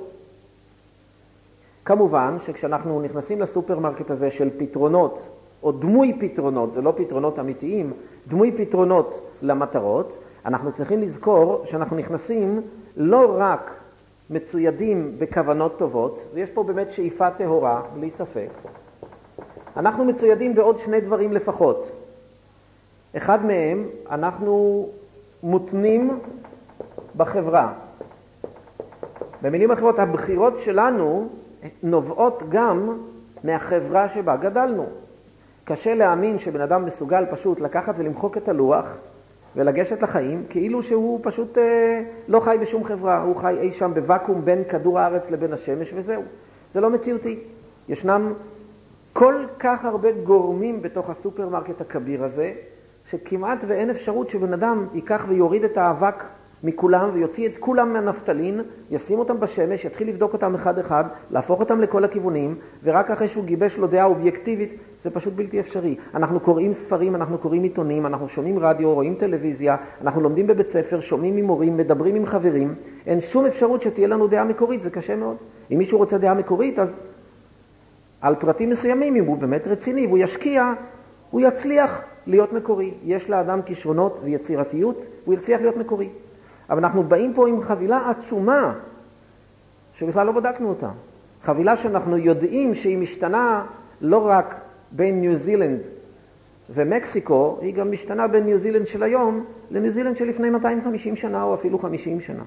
[SPEAKER 1] כמובן שכשאנחנו נכנסים לסופרמרקט הזה של פתרונות, או דמוי פתרונות, זה לא פתרונות אמיתיים, דמוי פתרונות למטרות, אנחנו צריכים לזכור שאנחנו נכנסים לא רק מצוידים בכוונות טובות, ויש פה באמת שאיפה טהורה, בלי ספק. אנחנו מצוידים בעוד שני דברים לפחות. אחד מהם, אנחנו מותנים בחברה. במילים אחרות, הבחירות שלנו נובעות גם מהחברה שבה גדלנו. קשה להאמין שבן אדם מסוגל פשוט לקחת ולמחוק את הלוח ולגשת לחיים, כאילו שהוא פשוט לא חי בשום חברה, הוא חי אי שם בוואקום בין כדור הארץ לבין השמש וזהו. זה לא מציאותי. ישנם כל כך הרבה גורמים בתוך הסופרמרקט הכביר הזה, שכמעט ואין אפשרות שבן אדם ייקח ויוריד את האבק מכולם ויוציא את כולם מהנפטלין, ישים אותם בשמש, יתחיל לבדוק אותם אחד אחד, להפוך אותם לכל הכיוונים, ורק אחרי שהוא גיבש לו דעה אובייקטיבית, זה פשוט בלתי אפשרי. אנחנו קוראים ספרים, אנחנו קוראים עיתונים, אנחנו שומעים רדיו, רואים טלוויזיה, אנחנו לומדים בבית ספר, שומעים עם מורים, מדברים עם חברים. אין שום אפשרות שתהיה לנו דעה מקורית, זה קשה מאוד. אם מישהו רוצה דעה מקורית, אז על פרטים מסוימים, אם הוא באמת רציני והוא ישקיע, הוא יצליח להיות מקורי. יש לאדם כישרונות ויצירתיות, הוא יצליח להיות מקורי. אבל אנחנו באים פה עם חבילה עצומה, שבכלל לא בדקנו אותה. חבילה שאנחנו יודעים שהיא משתנה לא רק בין ניו זילנד ומקסיקו, היא גם משתנה בין ניו זילנד של היום לניו זילנד של לפני 250 שנה או אפילו 50 שנה.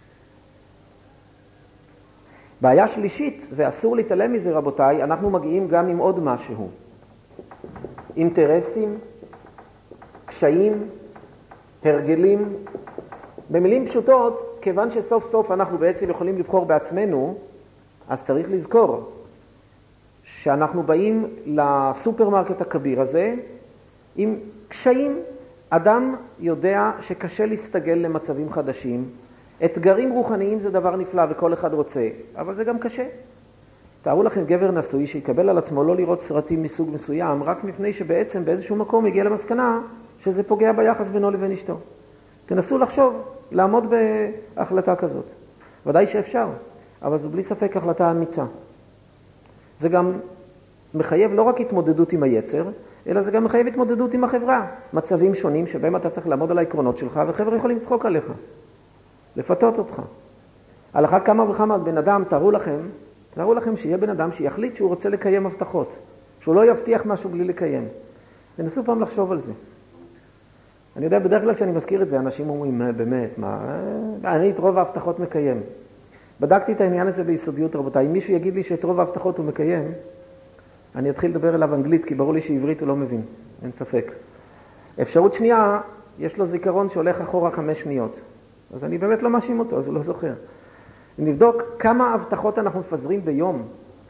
[SPEAKER 1] בעיה שלישית, ואסור להתעלם מזה רבותיי, אנחנו מגיעים גם עם עוד משהו. אינטרסים, קשיים, הרגלים. במילים פשוטות, כיוון שסוף סוף אנחנו בעצם יכולים לבחור בעצמנו, אז צריך לזכור שאנחנו באים לסופרמרקט הכביר הזה עם קשיים. אדם יודע שקשה להסתגל למצבים חדשים. אתגרים רוחניים זה דבר נפלא וכל אחד רוצה, אבל זה גם קשה. תארו לכם גבר נשוי שיקבל על עצמו לא לראות סרטים מסוג מסוים, רק מפני שבעצם באיזשהו מקום הגיע למסקנה שזה פוגע ביחס בינו לבין אשתו. תנסו לחשוב, לעמוד בהחלטה כזאת. ודאי שאפשר, אבל זו בלי ספק החלטה אמיצה. זה גם מחייב לא רק התמודדות עם היצר, אלא זה גם מחייב התמודדות עם החברה. מצבים שונים שבהם אתה צריך לעמוד על העקרונות שלך, וחבר'ה יכולים לצחוק עליך, לפתות אותך. על אחת כמה וכמה בן אדם, תארו לכם שיהיה בן אדם שיחליט שהוא רוצה לקיים הבטחות, שהוא לא יבטיח משהו בלי לקיים. תנסו פעם לחשוב על זה. אני יודע, בדרך כלל כשאני מזכיר את זה, אנשים אומרים, באמת, מה? אני את רוב ההבטחות מקיים. בדקתי את העניין הזה ביסודיות, רבותיי. אם מישהו יגיד לי שאת רוב ההבטחות הוא מקיים, אני אתחיל לדבר אליו אנגלית, כי ברור לי שעברית הוא לא מבין, אין ספק. אפשרות שנייה, יש לו זיכרון שהולך אחורה 5 שניות. אז אני באמת לא מאשים אותו, אז הוא לא זוכר. נבדוק כמה הבטחות אנחנו מפזרים ביום,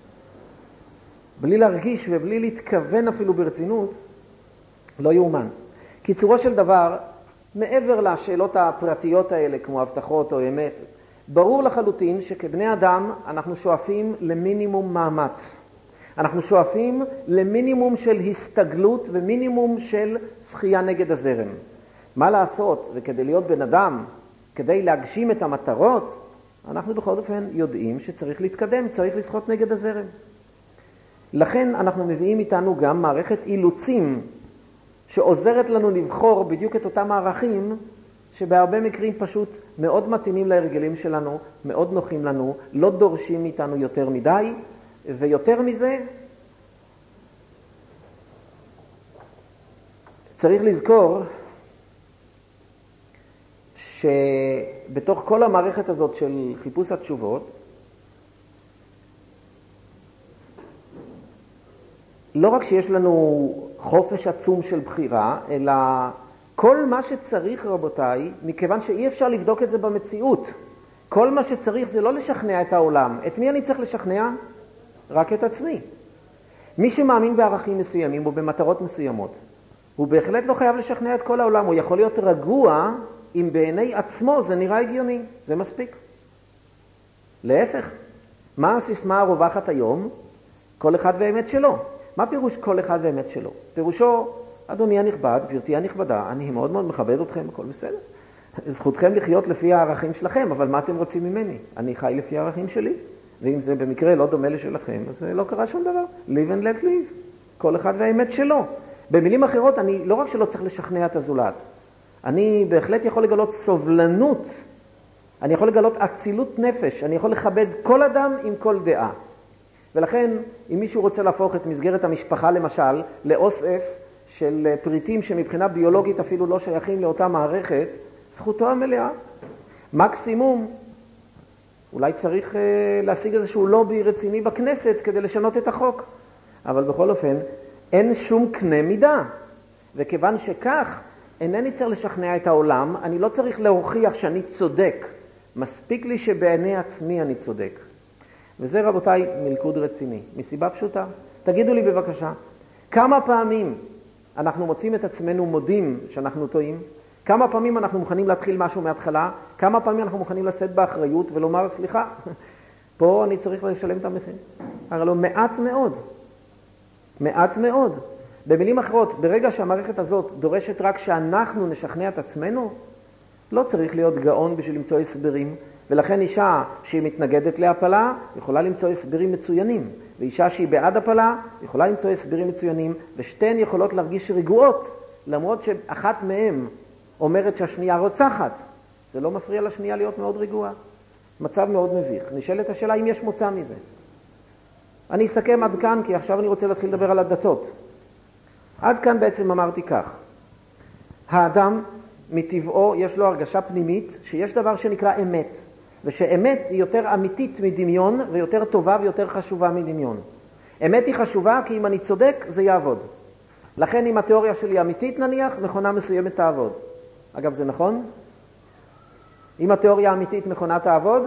[SPEAKER 1] בלי להרגיש ובלי להתכוון אפילו ברצינות, לא יאומן. קיצורו של דבר, מעבר לשאלות הפרטיות האלה, כמו הבטחות או אמת, ברור לחלוטין שכבני אדם אנחנו שואפים למינימום מאמץ. אנחנו שואפים למינימום של הסתגלות ומינימום של שחייה נגד הזרם. מה לעשות? וכדי להיות בן אדם, כדי להגשים את המטרות, אנחנו בכל אופן יודעים שצריך להתקדם, צריך לשחות נגד הזרם. לכן אנחנו מביאים איתנו גם מערכת אילוצים שעוזרת לנו לבחור בדיוק את אותם הערכים שבהרבה מקרים פשוט מאוד מתאימים להרגלים שלנו, מאוד נוחים לנו, לא דורשים מאיתנו יותר מדי, ויותר מזה, צריך לזכור שבתוך כל המערכת הזאת של חיפוש התשובות, לא רק שיש לנו חופש עצום של בחירה, אלא כל מה שצריך, רבותיי, מכיוון שאי אפשר לבדוק את זה במציאות, כל מה שצריך זה לא לשכנע את העולם. את מי אני צריך לשכנע? רק את עצמי. מי שמאמין בערכים מסוימים או במטרות מסוימות, הוא בהחלט לא חייב לשכנע את כל העולם, הוא יכול להיות רגוע אם בעיני עצמו זה נראה הגיוני, זה מספיק. להפך, מה הסיסמה הרווחת היום? כל אחד והאמת שלו. מה פירוש כל אחד והאמת שלו? פירושו, אדוני הנכבד, גברתי הנכבדה, אני מאוד מאוד מכבד אתכם, הכל בסדר. זכותכם לחיות לפי הערכים שלכם, אבל מה אתם רוצים ממני? אני חי לפי הערכים שלי, ואם זה במקרה לא דומה לשלכם, אז לא קרה שום דבר. live and let live. כל אחד והאמת שלו. במילים אחרות, אני לא רק שלא צריך לשכנע את הזולת, אני בהחלט יכול לגלות סובלנות, אני יכול לגלות אצילות נפש, אני יכול לכבד כל אדם עם כל דעה. ולכן, אם מישהו רוצה להפוך את מסגרת המשפחה, למשל, לאוסף של פריטים שמבחינה ביולוגית אפילו לא שייכים לאותה מערכת, זכותו המלאה. מקסימום, אולי צריך להשיג איזשהו לובי רציני בכנסת כדי לשנות את החוק. אבל בכל אופן, אין שום קנה מידה. וכיוון שכך, אינני צריך לשכנע את העולם, אני לא צריך להוכיח שאני צודק. מספיק לי שבעיני עצמי אני צודק. וזה, רבותיי, מלכוד רציני. מסיבה פשוטה. תגידו לי בבקשה, כמה פעמים אנחנו מוצאים את עצמנו מודים שאנחנו טועים? כמה פעמים אנחנו מוכנים להתחיל משהו מההתחלה? כמה פעמים אנחנו מוכנים לשאת באחריות ולומר, סליחה, פה אני צריך לשלם את המחיר? הרי לא, מעט מאוד. מעט מאוד. במילים אחרות, ברגע שהמערכת הזאת דורשת רק שאנחנו נשכנע את עצמנו, לא צריך להיות גאון בשביל למצוא הסברים. ולכן אישה שהיא מתנגדת להפלה יכולה למצוא הסברים מצוינים. ואישה שהיא בעד הפלה יכולה למצוא הסברים מצוינים, ושתיהן יכולות להרגיש רגועות, למרות שאחת מהן אומרת שהשנייה רוצחת. זה לא מפריע לשנייה להיות מאוד רגועה. מצב מאוד מביך. נשאלת השאלה אם יש מוצא מזה. אני אסכם עד כאן, כי עכשיו אני רוצה להתחיל לדבר על הדתות. עד כאן בעצם אמרתי כך. האדם מטבעו יש לו הרגשה פנימית שיש דבר שנקרא אמת. ושאמת היא יותר אמיתית מדמיון ויותר טובה ויותר חשובה מדמיון. אמת היא חשובה כי אם אני צודק זה יעבוד. לכן אם התיאוריה שלי אמיתית נניח, מכונה מסוימת תעבוד. אגב זה נכון? אם התיאוריה האמיתית מכונה תעבוד?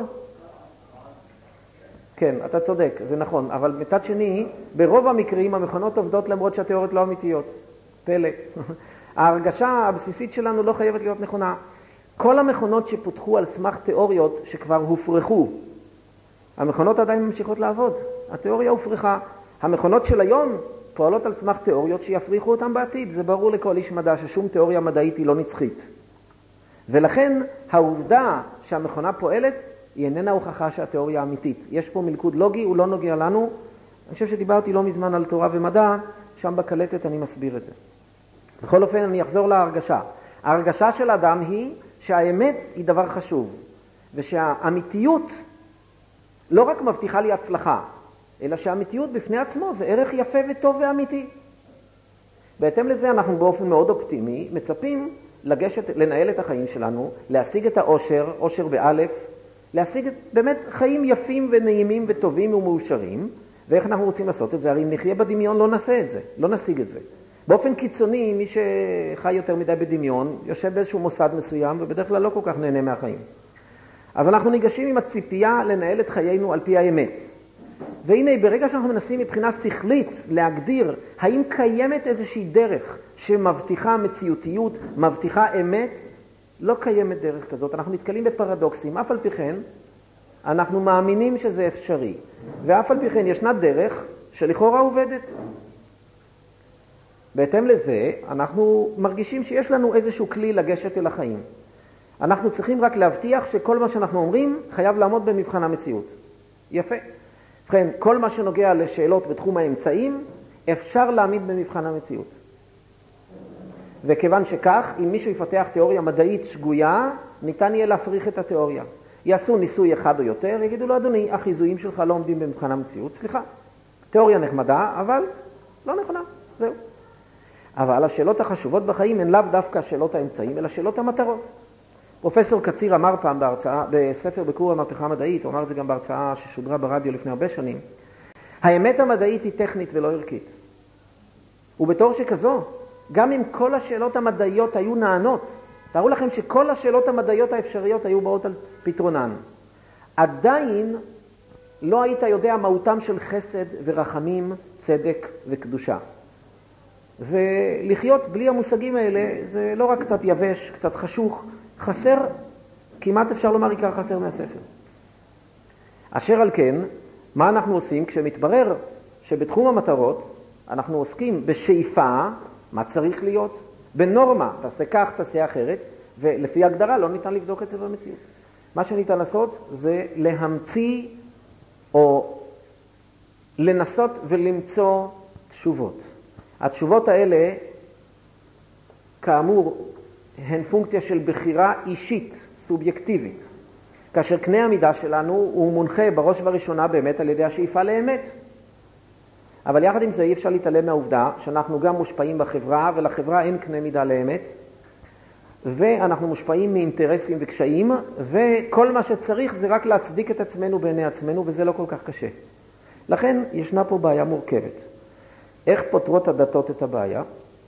[SPEAKER 1] כן, אתה צודק, זה נכון. אבל מצד שני, ברוב המקרים המכונות עובדות למרות שהתיאוריות לא אמיתיות. פלא. ההרגשה הבסיסית שלנו לא חייבת להיות נכונה. כל המכונות שפותחו על סמך תיאוריות שכבר הופרכו, המכונות עדיין ממשיכות לעבוד. התיאוריה הופרכה. המכונות של היום פועלות על סמך תיאוריות שיפריחו אותן בעתיד. זה ברור לכל איש מדע ששום תיאוריה מדעית היא לא נצחית. ולכן העובדה שהמכונה פועלת היא איננה הוכחה שהתיאוריה אמיתית. יש פה מלכוד לוגי, הוא לא נוגע לנו. אני חושב שדיברתי לא מזמן על תורה ומדע, שם בקלטת אני מסביר את זה. בכל אופן אני אחזור להרגשה. ההרגשה של האדם היא שהאמת היא דבר חשוב, ושהאמיתיות לא רק מבטיחה לי הצלחה, אלא שהאמיתיות בפני עצמו זה ערך יפה וטוב ואמיתי. בהתאם לזה אנחנו באופן מאוד אופטימי מצפים לנהל את החיים שלנו, להשיג את האושר, אושר באלף, להשיג באמת חיים יפים ונעימים וטובים ומאושרים. ואיך אנחנו רוצים לעשות את זה? הרי אם נחיה בדמיון לא נעשה את זה, לא נשיג את זה. באופן קיצוני, מי שחי יותר מדי בדמיון, יושב באיזשהו מוסד מסוים, ובדרך כלל לא כל כך נהנה מהחיים. אז אנחנו ניגשים עם הציפייה לנהל את חיינו על פי האמת. והנה, ברגע שאנחנו מנסים מבחינה שכלית להגדיר האם קיימת איזושהי דרך שמבטיחה מציאותיות, מבטיחה אמת, לא קיימת דרך כזאת. אנחנו נתקלים בפרדוקסים. אף על פי כן, אנחנו מאמינים שזה אפשרי. ואף על פי כן, ישנה דרך שלכאורה עובדת. בהתאם לזה, אנחנו מרגישים שיש לנו איזשהו כלי לגשת אל החיים. אנחנו צריכים רק להבטיח שכל מה שאנחנו אומרים חייב לעמוד במבחן המציאות. יפה. ובכן, כל מה שנוגע לשאלות בתחום האמצעים, אפשר להעמיד במבחן המציאות. וכיוון שכך, אם מישהו יפתח תיאוריה מדעית שגויה, ניתן יהיה להפריך את התיאוריה. יעשו ניסוי אחד או יותר, יגידו לו, אדוני, החיזויים שלך לא עומדים במבחן המציאות. סליחה, תיאוריה נחמדה, אבל לא נכונה, זהו. אבל השאלות החשובות בחיים הן לאו דווקא שאלות האמצעים, אלא שאלות המטרות. פרופסור קציר אמר פעם בהרצאה, בספר ביקור המהפכה המדעית, הוא אמר את זה גם בהרצאה ששודרה ברדיו לפני הרבה שנים, האמת המדעית היא טכנית ולא ערכית. ובתור שכזו, גם אם כל השאלות המדעיות היו נענות, תארו לכם שכל השאלות המדעיות האפשריות היו באות על פתרונן, עדיין לא היית יודע מהותם של חסד ורחמים, צדק וקדושה. ולחיות בלי המושגים האלה זה לא רק קצת יבש, קצת חשוך, חסר, כמעט אפשר לומר עיקר חסר מהספר. אשר על כן, מה אנחנו עושים כשמתברר שבתחום המטרות אנחנו עוסקים בשאיפה, מה צריך להיות, בנורמה, תעשה כך, תעשה אחרת, ולפי הגדרה לא ניתן לבדוק את זה במציאות. מה שניתן לעשות זה להמציא או לנסות ולמצוא תשובות. התשובות האלה, כאמור, הן פונקציה של בחירה אישית, סובייקטיבית. כאשר קנה המידה שלנו הוא מונחה בראש ובראשונה באמת על ידי השאיפה לאמת. אבל יחד עם זה אי אפשר להתעלם מהעובדה שאנחנו גם מושפעים בחברה, ולחברה אין קנה מידה לאמת, ואנחנו מושפעים מאינטרסים וקשיים, וכל מה שצריך זה רק להצדיק את עצמנו בעיני עצמנו, וזה לא כל כך קשה. לכן ישנה פה בעיה מורכבת. איך פותרות הדתות את הבעיה?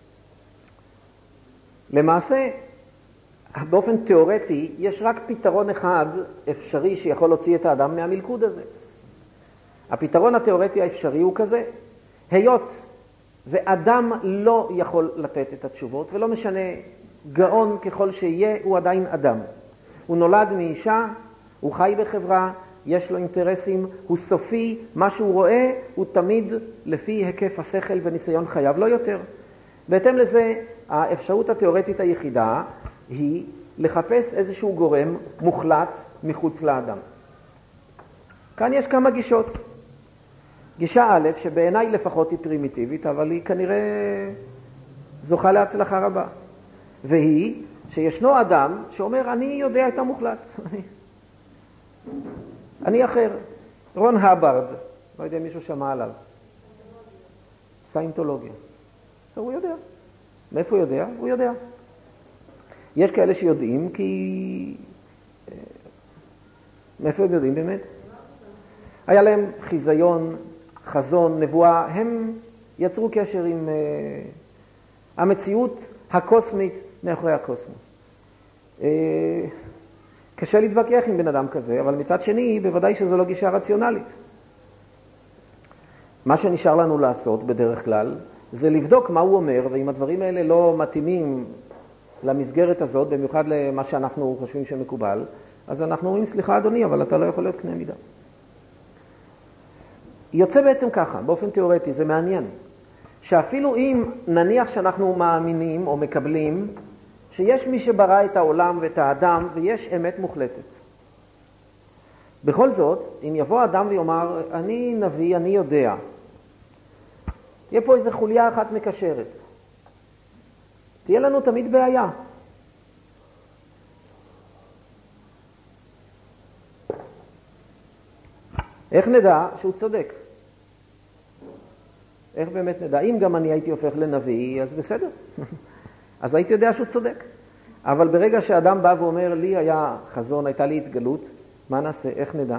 [SPEAKER 1] למעשה, באופן תיאורטי, יש רק פתרון אחד אפשרי שיכול להוציא את האדם מהמלכוד הזה. הפתרון התיאורטי האפשרי הוא כזה, היות ואדם לא יכול לתת את התשובות, ולא משנה גאון ככל שיהיה, הוא עדיין אדם. הוא נולד מאישה, הוא חי בחברה, יש לו אינטרסים, הוא סופי, מה שהוא רואה הוא תמיד לפי היקף השכל וניסיון חייו, לא יותר. בהתאם לזה, האפשרות התיאורטית היחידה היא לחפש איזשהו גורם מוחלט מחוץ לאדם. כאן יש כמה גישות. גישה א', שבעיניי לפחות היא פרימיטיבית, אבל היא כנראה זוכה להצלחה רבה. והיא שישנו אדם שאומר, אני יודע את המוחלט. אני אחר. רון הברד, לא יודע אם מישהו שמע עליו. סיינטולוגיה. הוא יודע. מאיפה הוא יודע? הוא יודע. יש כאלה שיודעים כי... מאיפה הם יודעים באמת? היה להם חיזיון, חזון, נבואה. הם יצרו קשר עם המציאות הקוסמית מאחורי הקוסמוס. קשה להתווכח עם בן אדם כזה, אבל מצד שני, בוודאי שזו לא גישה רציונלית. מה שנשאר לנו לעשות בדרך כלל, זה לבדוק מה הוא אומר, ואם הדברים האלה לא מתאימים למסגרת הזאת, במיוחד למה שאנחנו חושבים שמקובל, אז אנחנו אומרים, סליחה אדוני, אבל אתה לא יכול להיות קנה מידה. יוצא בעצם ככה, באופן תיאורטי, זה מעניין, שאפילו אם נניח שאנחנו מאמינים או מקבלים, שיש מי שברא את העולם ואת האדם, ויש אמת מוחלטת. בכל זאת, אם יבוא אדם ויאמר, אני נביא, אני יודע, תהיה פה איזו חוליה אחת מקשרת. תהיה לנו תמיד בעיה. איך נדע שהוא צודק? איך באמת נדע? אם גם אני הייתי הופך לנביא, אז בסדר. אז הייתי יודע שהוא צודק. אבל ברגע שאדם בא ואומר, לי היה חזון, הייתה לי התגלות, מה נעשה? איך נדע?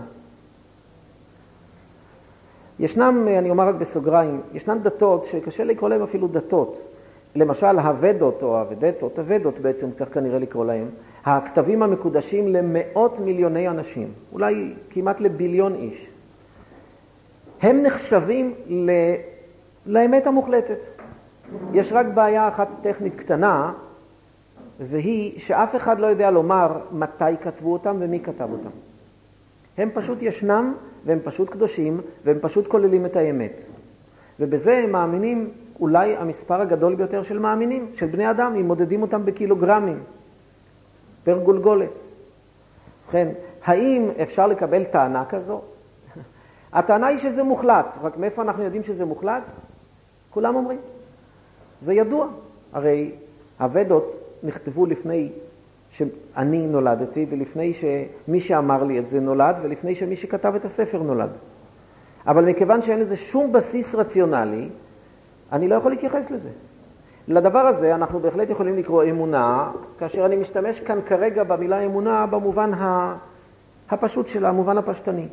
[SPEAKER 1] ישנם, אני אומר רק בסוגריים, ישנן דתות שקשה לקרוא להם אפילו דתות. למשל, הוודות או הוודתות, הוודות בעצם צריך כנראה לקרוא להם, הכתבים המקודשים למאות מיליוני אנשים, אולי כמעט לביליון איש. הם נחשבים לאמת המוחלטת. יש רק בעיה אחת טכנית קטנה, והיא שאף אחד לא יודע לומר מתי כתבו אותם ומי כתב אותם. הם פשוט ישנם, והם פשוט קדושים, והם פשוט כוללים את האמת. ובזה הם מאמינים אולי המספר הגדול ביותר של מאמינים, של בני אדם, אם מודדים אותם בקילוגרמים, פר גולגולת. לכן, האם אפשר לקבל טענה כזו? הטענה היא שזה מוחלט, רק מאיפה אנחנו יודעים שזה מוחלט? כולם אומרים. זה ידוע. הרי הוודות נכתבו לפני שאני נולדתי, ולפני שמי שאמר לי את זה נולד, ולפני שמי שכתב את הספר נולד. אבל מכיוון שאין לזה שום בסיס רציונלי, אני לא יכול להתייחס לזה. לדבר הזה אנחנו בהחלט יכולים לקרוא אמונה, כאשר אני משתמש כאן כרגע במילה אמונה במובן הפשוט שלה, המובן הפשטני.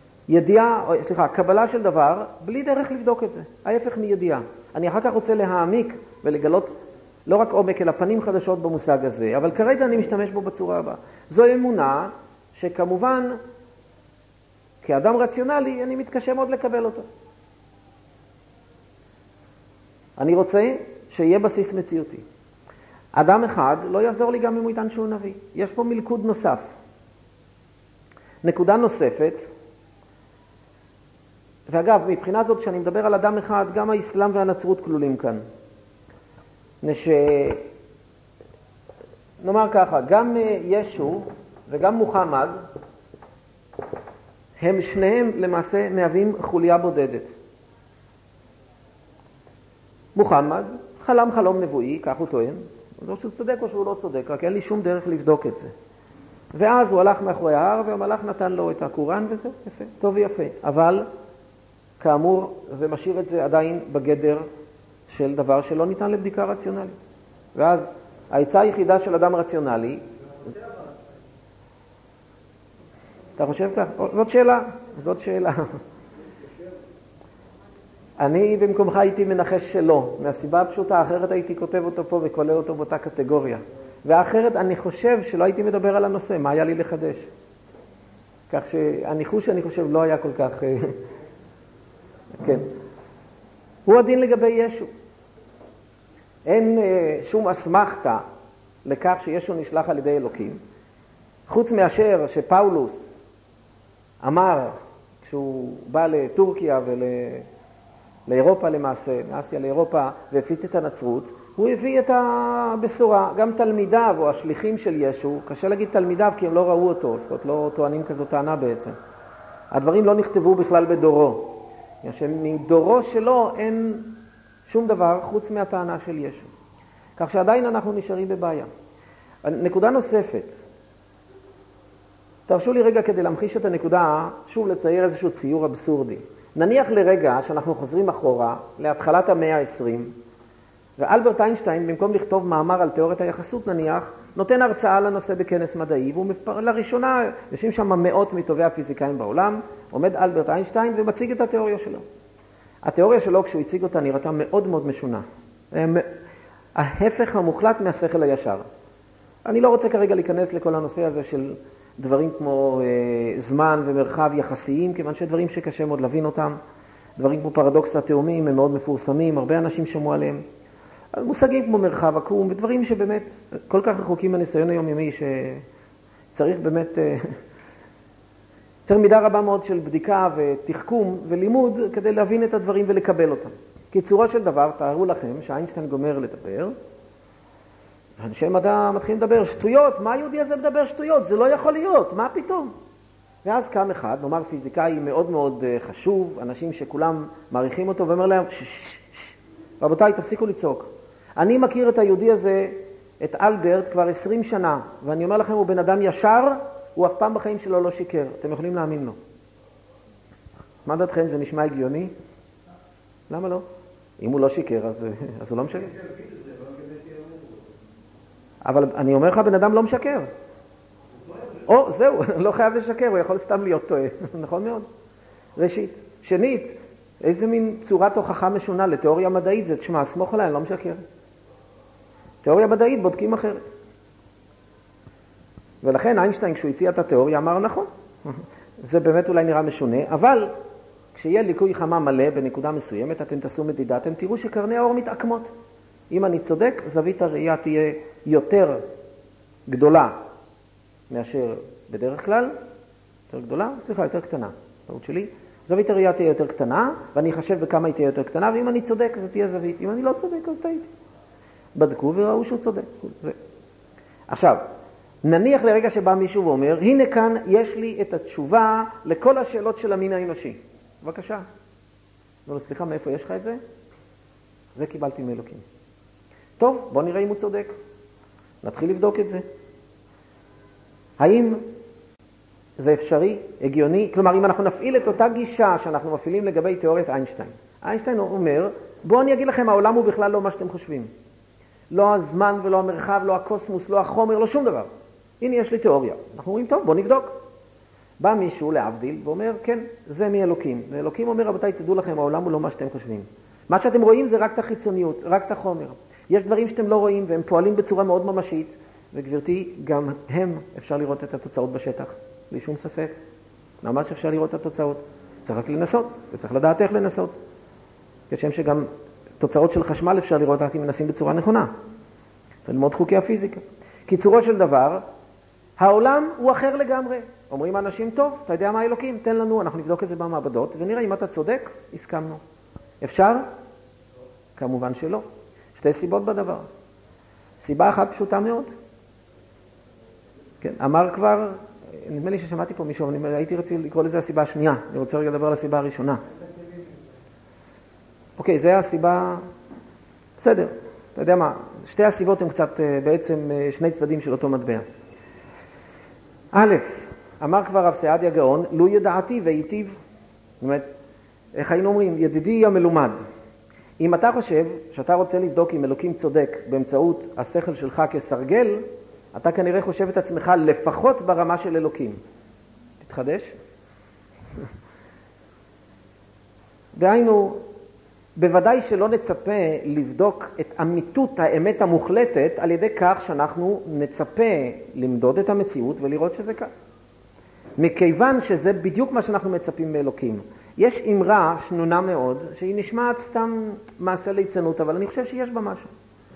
[SPEAKER 1] קבלה של דבר בלי דרך לבדוק את זה, ההפך מידיעה. אני אחר כך רוצה להעמיק ולגלות לא רק עומק אלא פנים חדשות במושג הזה, אבל כרגע אני משתמש בו בצורה הבאה. זו אמונה שכמובן כאדם רציונלי אני מתקשה מאוד לקבל אותה. אני רוצה שיהיה בסיס מציאותי. אדם אחד לא יעזור לי גם אם הוא יטען שהוא נביא. יש פה מלכוד נוסף. נקודה נוספת, ואגב, מבחינה זאת שאני מדבר על אדם אחד, גם האסלאם והנצרות כלולים כאן. נאמר ככה, גם ישו וגם מוחמד, הם שניהם למעשה מהווים חוליה בודדת. מוחמד חלם חלום נבואי, כך הוא טוען, לא שהוא צודק או שהוא לא צודק, רק אין לי שום דרך לבדוק את זה. ואז הוא הלך מאחורי ההר והמלאך נתן לו את הקוראן וזה יפה, טוב ויפה. אבל כאמור זה משאיר את זה עדיין בגדר של דבר שלא ניתן לבדיקה רציונלית. ואז העצה היחידה של אדם רציונלי, אתה חושב כך? זאת שאלה. אני במקומך הייתי מנחש שלא, מהסיבה הפשוטה, אחרת הייתי כותב אותו פה וכולל אותו באותה קטגוריה. ואחרת אני חושב שלא הייתי מדבר על הנושא, מה היה לי לחדש? כך שהניחוש אני חושב לא היה כל כך... כן. הוא הדין לגבי ישו. אין שום אסמכתה לכך שישו נשלח על ידי אלוקים, חוץ מאשר שפאולוס אמר, כשהוא בא לטורקיה ולאירופה למעשה, מאסיה לאירופה, והפיץ את הנצרות, הוא הביא את הבשורה. גם תלמידיו או השליחים של ישו, קשה להגיד תלמידיו כי הם לא ראו אותו, לא טוענים כזו טענה בעצם. הדברים לא נכתבו בכלל בדורו. מדורו שלו אין שום דבר חוץ מהטענה של ישו. כך שעדיין אנחנו נשארים בבעיה. נקודה נוספת. תרשו לי רגע כדי להמחיש את הנקודה, שוב לצייר איזשהו ציור אבסורדי. נניח לרגע שאנחנו חוזרים אחורה להתחלת המאה ה-20, ואלברט איינשטיין במקום לכתוב מאמר על תיאוריית היחסות נניח, נותן הרצאה לנושא בכנס מדעי, לראשונה יושבים שם מאות מטובי הפיזיקאים בעולם, עומד אלברט איינשטיין ומציג את התיאוריה שלו. התיאוריה שלו כשהוא הציג אותה נראתה מאוד מאוד משונה. ההפך המוחלט מהשכל הישר. אני לא רוצה כרגע להיכנס לכל הנושא הזה של דברים כמו זמן ומרחב יחסיים, כיוון שדברים שקשה מאוד להבין אותם. דברים כמו פרדוקס התאומים הם מאוד מפורסמים, הרבה אנשים שמעו עליהם. מושגים כמו מרחב עקום ודברים שבאמת כל כך רחוקים מהניסיון היומיומי שצריך באמת, צריך מידה רבה מאוד של בדיקה ותחכום ולימוד כדי להבין את הדברים ולקבל אותם. קיצורו של דבר, תארו לכם שאיינשטיין גומר לדבר, אנשי מדע מתחילים לדבר שטויות, מה היהודי הזה מדבר שטויות? זה לא יכול להיות, מה פתאום? ואז קם אחד, נאמר פיזיקאי מאוד מאוד חשוב, אנשים שכולם מעריכים אותו, ואומר להם, רבותיי, תפסיקו לצעוק. אני מכיר את היהודי הזה, את אלברט, כבר 20 שנה, ואני אומר לכם, הוא בן אדם ישר, הוא אף פעם בחיים שלו לא שיקר. אתם יכולים להאמין לו. מה דעתכם? זה נשמע הגיוני? למה לא? אם הוא לא שיקר, אז הוא לא משקר. אבל אני אומר לך, בן אדם לא משקר. או, זהו, לא חייב לשקר, הוא יכול סתם להיות טועה. נכון מאוד. ראשית. שנית, איזה מין צורת הוכחה משונה לתיאוריה מדעית זה, תשמע, סמוך עליי, אני לא משקר. תיאוריה מדעית בודקים אחרת. ולכן איינשטיין כשהוא הציע את התיאוריה אמר נכון. זה באמת אולי נראה משונה, אבל כשיהיה ליקוי חמה מלא בנקודה מסוימת, אתם תעשו מדידה, אתם תראו שקרני האור מתעקמות. אם אני צודק, זווית הראייה תהיה יותר גדולה מאשר בדרך כלל, יותר גדולה, יותר קטנה, טעות שלי. זווית הראייה תהיה יותר קטנה, ואני אחשב בכמה היא תהיה יותר קטנה, ואם אני צודק, אז תהיה זווית. אם אני לא צודק, אז טעיתי. בדקו וראו שהוא צודק. זה. עכשיו, נניח לרגע שבא מישהו ואומר, הנה כאן יש לי את התשובה לכל השאלות של המין האנושי. בבקשה. לא, סליחה, מאיפה יש לך את זה? זה קיבלתי מאלוקים. טוב, בוא נראה אם הוא צודק. נתחיל לבדוק את זה. האם זה אפשרי, הגיוני? כלומר, אם אנחנו נפעיל את אותה גישה שאנחנו מפעילים לגבי תיאוריית איינשטיין. איינשטיין אומר, בואו אני אגיד לכם, העולם הוא בכלל לא מה שאתם חושבים. לא הזמן ולא המרחב, לא הקוסמוס, לא החומר, לא שום דבר. הנה יש לי תיאוריה. אנחנו אומרים, טוב, בוא נבדוק. בא מישהו להבדיל ואומר, כן, זה מאלוקים. ואלוקים אומר, רבותיי, תדעו לכם, העולם הוא לא מה שאתם חושבים. מה שאתם רואים זה רק את החיצוניות, רק את החומר. יש דברים שאתם לא רואים והם פועלים בצורה מאוד ממשית. וגברתי, גם הם אפשר לראות את התוצאות בשטח. בלי שום ספק. ממש אפשר לראות את התוצאות. צריך רק לנסות, וצריך לדעת איך לנסות. כשם שגם תוצאות של חשמל אפשר לראות רק אם מנסים בצורה נכונה. צריך ללמוד חוקי הפיזיקה. קיצורו של דבר, העולם הוא אחר לגמרי. אומרים האנשים, טוב, אתה יודע מה אלוקים? תן לנו, אנחנו נבדוק את זה במעבדות, ונראה אם אתה צודק, הסכמנו. אפשר? כמובן שלא. שתי סיבות בדבר. סיבה אחת פשוטה מאוד. כן, אמר כבר, נדמה לי ששמעתי פה מישהו, אבל הייתי רציתי לקרוא לזה הסיבה השנייה. אני רוצה רגע לדבר על הסיבה הראשונה. אוקיי, זה הסיבה... בסדר, אתה יודע מה, שתי הסיבות הן קצת בעצם שני צדדים של אותו מטבע. א', אמר כבר רב סעדיה גאון, לו ידעתי והיטיב. זאת אומרת, איך היינו אומרים? ידידי המלומד. אם אתה חושב שאתה רוצה לבדוק אם אלוקים צודק באמצעות השכל שלך כסרגל, אתה כנראה חושב את עצמך לפחות ברמה של אלוקים. תתחדש? דהיינו, בוודאי שלא נצפה לבדוק את אמיתות האמת המוחלטת על ידי כך שאנחנו נצפה למדוד את המציאות ולראות שזה כך. מכיוון שזה בדיוק מה שאנחנו מצפים מאלוקים. יש אמרה שנונה מאוד, שהיא נשמעת סתם מעשה ליצנות, אבל אני חושב שיש בה משהו.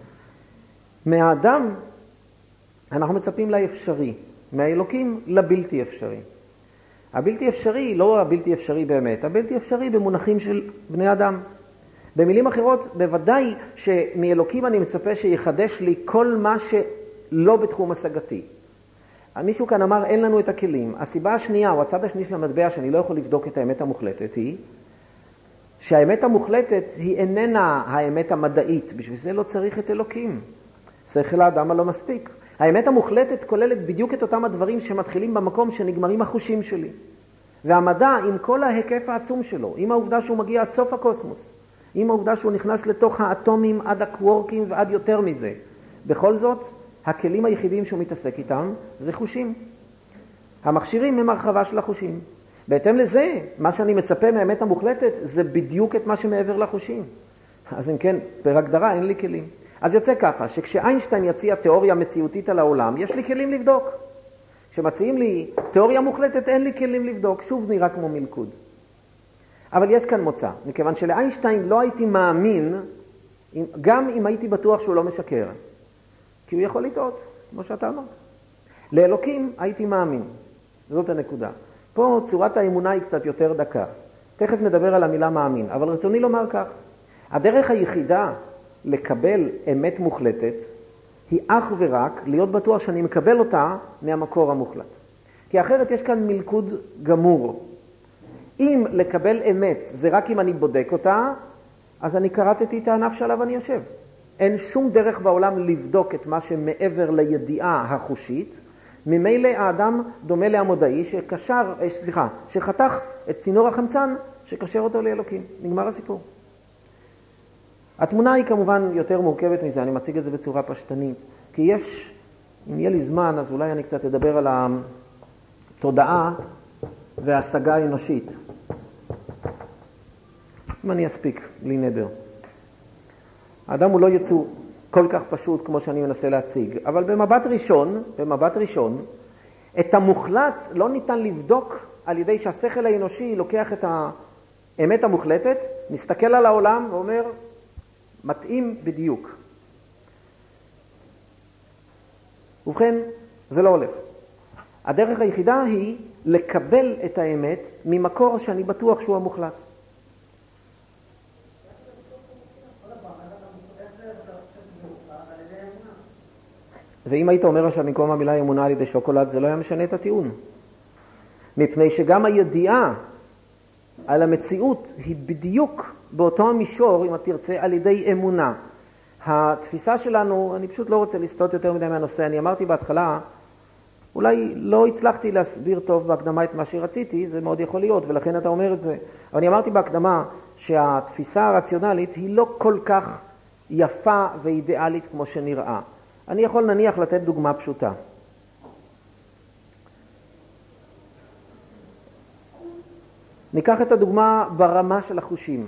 [SPEAKER 1] מהאדם אנחנו מצפים לאפשרי, מהאלוקים לבלתי אפשרי. הבלתי אפשרי, לא הבלתי אפשרי באמת, הבלתי אפשרי במונחים של בני אדם. במילים אחרות, בוודאי שמאלוקים אני מצפה שיחדש לי כל מה שלא בתחום השגתי. מישהו כאן אמר, אין לנו את הכלים. הסיבה השנייה, או הצד השני של המטבע, שאני לא יכול לבדוק את האמת המוחלטת, היא שהאמת המוחלטת היא איננה האמת המדעית. בשביל זה לא צריך את אלוקים. שכל האדם הלא מספיק. האמת המוחלטת כוללת בדיוק את אותם הדברים שמתחילים במקום שנגמרים החושים שלי. והמדע, עם כל ההיקף העצום שלו, עם העובדה שהוא מגיע עד סוף הקוסמוס, עם העובדה שהוא נכנס לתוך האטומים עד הקוורקים ועד יותר מזה, בכל זאת, הכלים היחידים שהוא מתעסק איתם זה חושים. המכשירים הם הרחבה של החושים. בהתאם לזה, מה שאני מצפה מהאמת המוחלטת זה בדיוק את מה שמעבר לחושים. אז אם כן, בהגדרה אין לי כלים. אז יוצא ככה, שכשאיינשטיין יציע תיאוריה מציאותית על העולם, יש לי כלים לבדוק. כשמציעים לי תיאוריה מוחלטת, אין לי כלים לבדוק. שוב נראה כמו מלכוד. אבל יש כאן מוצא, מכיוון שלאיינשטיין לא הייתי מאמין, גם אם הייתי בטוח שהוא לא משקר. כי הוא יכול לטעות, כמו שאתה אמר. לאלוקים הייתי מאמין. זאת הנקודה. פה צורת האמונה היא קצת יותר דקה. תכף נדבר על המילה מאמין, אבל רצוני לומר כך. הדרך היחידה לקבל אמת מוחלטת היא אך ורק להיות בטוח שאני מקבל אותה מהמקור המוחלט. כי אחרת יש כאן מלכוד גמור. אם לקבל אמת זה רק אם אני בודק אותה, אז אני קראתי את הענף שעליו אני יושב. אין שום דרך בעולם לבדוק את מה שמעבר לידיעה החושית. ממילא האדם דומה לעמודאי שחתך את צינור החמצן שקשר אותו לאלוקים. נגמר הסיפור. התמונה היא כמובן יותר מורכבת מזה, אני מציג את זה בצורה פשטנית. כי יש, אם יהיה לי זמן, אז אולי אני קצת אדבר על התודעה וההשגה האנושית. אם אני אספיק, בלי נדר. האדם הוא לא יצור כל כך פשוט כמו שאני מנסה להציג, אבל במבט ראשון, את המוחלט לא ניתן לבדוק על ידי שהשכל האנושי לוקח את האמת המוחלטת, מסתכל על העולם ואומר, מתאים בדיוק. ובכן, זה לא הולך. הדרך היחידה היא לקבל את האמת ממקור שאני בטוח שהוא המוחלט. ואם היית אומר עכשיו במקום המילה אמונה על ידי שוקולד, זה לא היה משנה את הטיעון. מפני שגם הידיעה על המציאות היא בדיוק באותו המישור, אם את תרצה, על ידי אמונה. התפיסה שלנו, אני פשוט לא רוצה לסטות יותר מדי מהנושא, אני אמרתי בהתחלה, אולי לא הצלחתי להסביר טוב בהקדמה את מה שרציתי, זה מאוד יכול להיות, ולכן אתה אומר את זה. אבל אני אמרתי בהקדמה שהתפיסה הרציונלית היא לא כל כך יפה ואידיאלית כמו שנראה. אני יכול נניח לתת דוגמה פשוטה. ניקח את הדוגמה ברמה של החושים.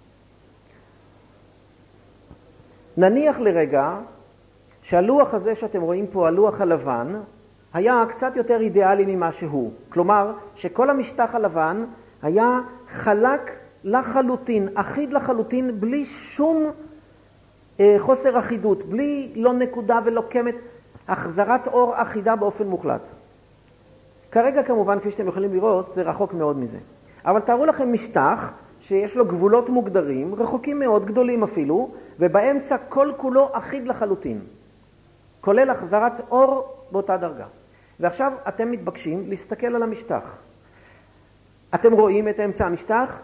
[SPEAKER 1] נניח לרגע שהלוח הזה שאתם רואים פה, הלוח הלבן, היה קצת יותר אידיאלי ממה שהוא. כלומר, שכל המשטח הלבן היה חלק לחלוטין, אחיד לחלוטין, בלי שום חוסר אחידות, בלי לא נקודה ולא קמת, החזרת אור אחידה באופן מוחלט. כרגע כמובן, כפי שאתם יכולים לראות, זה רחוק מאוד מזה. אבל תארו לכם משטח שיש לו גבולות מוגדרים, רחוקים מאוד, גדולים אפילו, ובאמצע כל כולו אחיד לחלוטין, כולל החזרת אור באותה דרגה. ועכשיו אתם מתבקשים להסתכל על המשטח. אתם רואים את אמצע המשטח?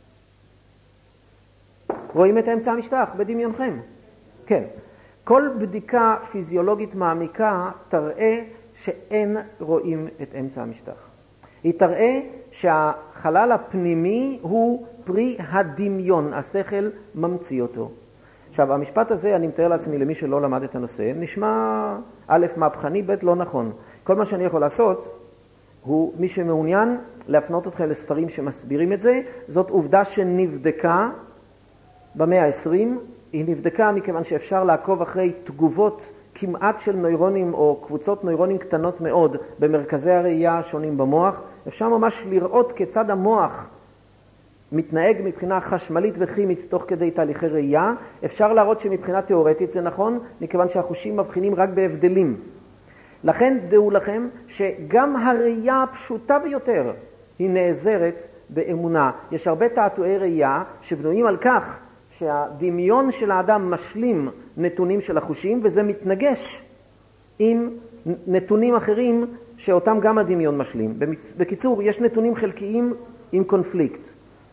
[SPEAKER 1] רואים את אמצע המשטח בדמיונכם? כן. כל בדיקה פיזיולוגית מעמיקה תראה שאין רואים את אמצע המשטח. היא תראה שהחלל הפנימי הוא פרי הדמיון, השכל ממציא אותו. עכשיו, המשפט הזה, אני מתאר לעצמי למי שלא למד את הנושא, נשמע א' מהפכני, ב' לא נכון. כל מה שאני יכול לעשות הוא, מי שמעוניין להפנות אתכם לספרים שמסבירים את זה, זאת עובדה שנבדקה במאה ה-20, היא נבדקה מכיוון שאפשר לעקוב אחרי תגובות כמעט של נוירונים או קבוצות נוירונים קטנות מאוד במרכזי הראייה השונים במוח. אפשר ממש לראות כיצד המוח מתנהג מבחינה חשמלית וכימית תוך כדי תהליכי ראייה. אפשר להראות שמבחינה תיאורטית זה נכון, מכיוון שהחושים מבחינים רק בהבדלים. לכן דעו לכם שגם הראייה הפשוטה ביותר היא נעזרת באמונה. יש הרבה תעתועי ראייה שבנויים על כך שהדמיון של האדם משלים נתונים של החושים, וזה מתנגש עם נתונים אחרים שאותם גם הדמיון משלים. בקיצור, יש נתונים חלקיים עם קונפליקט.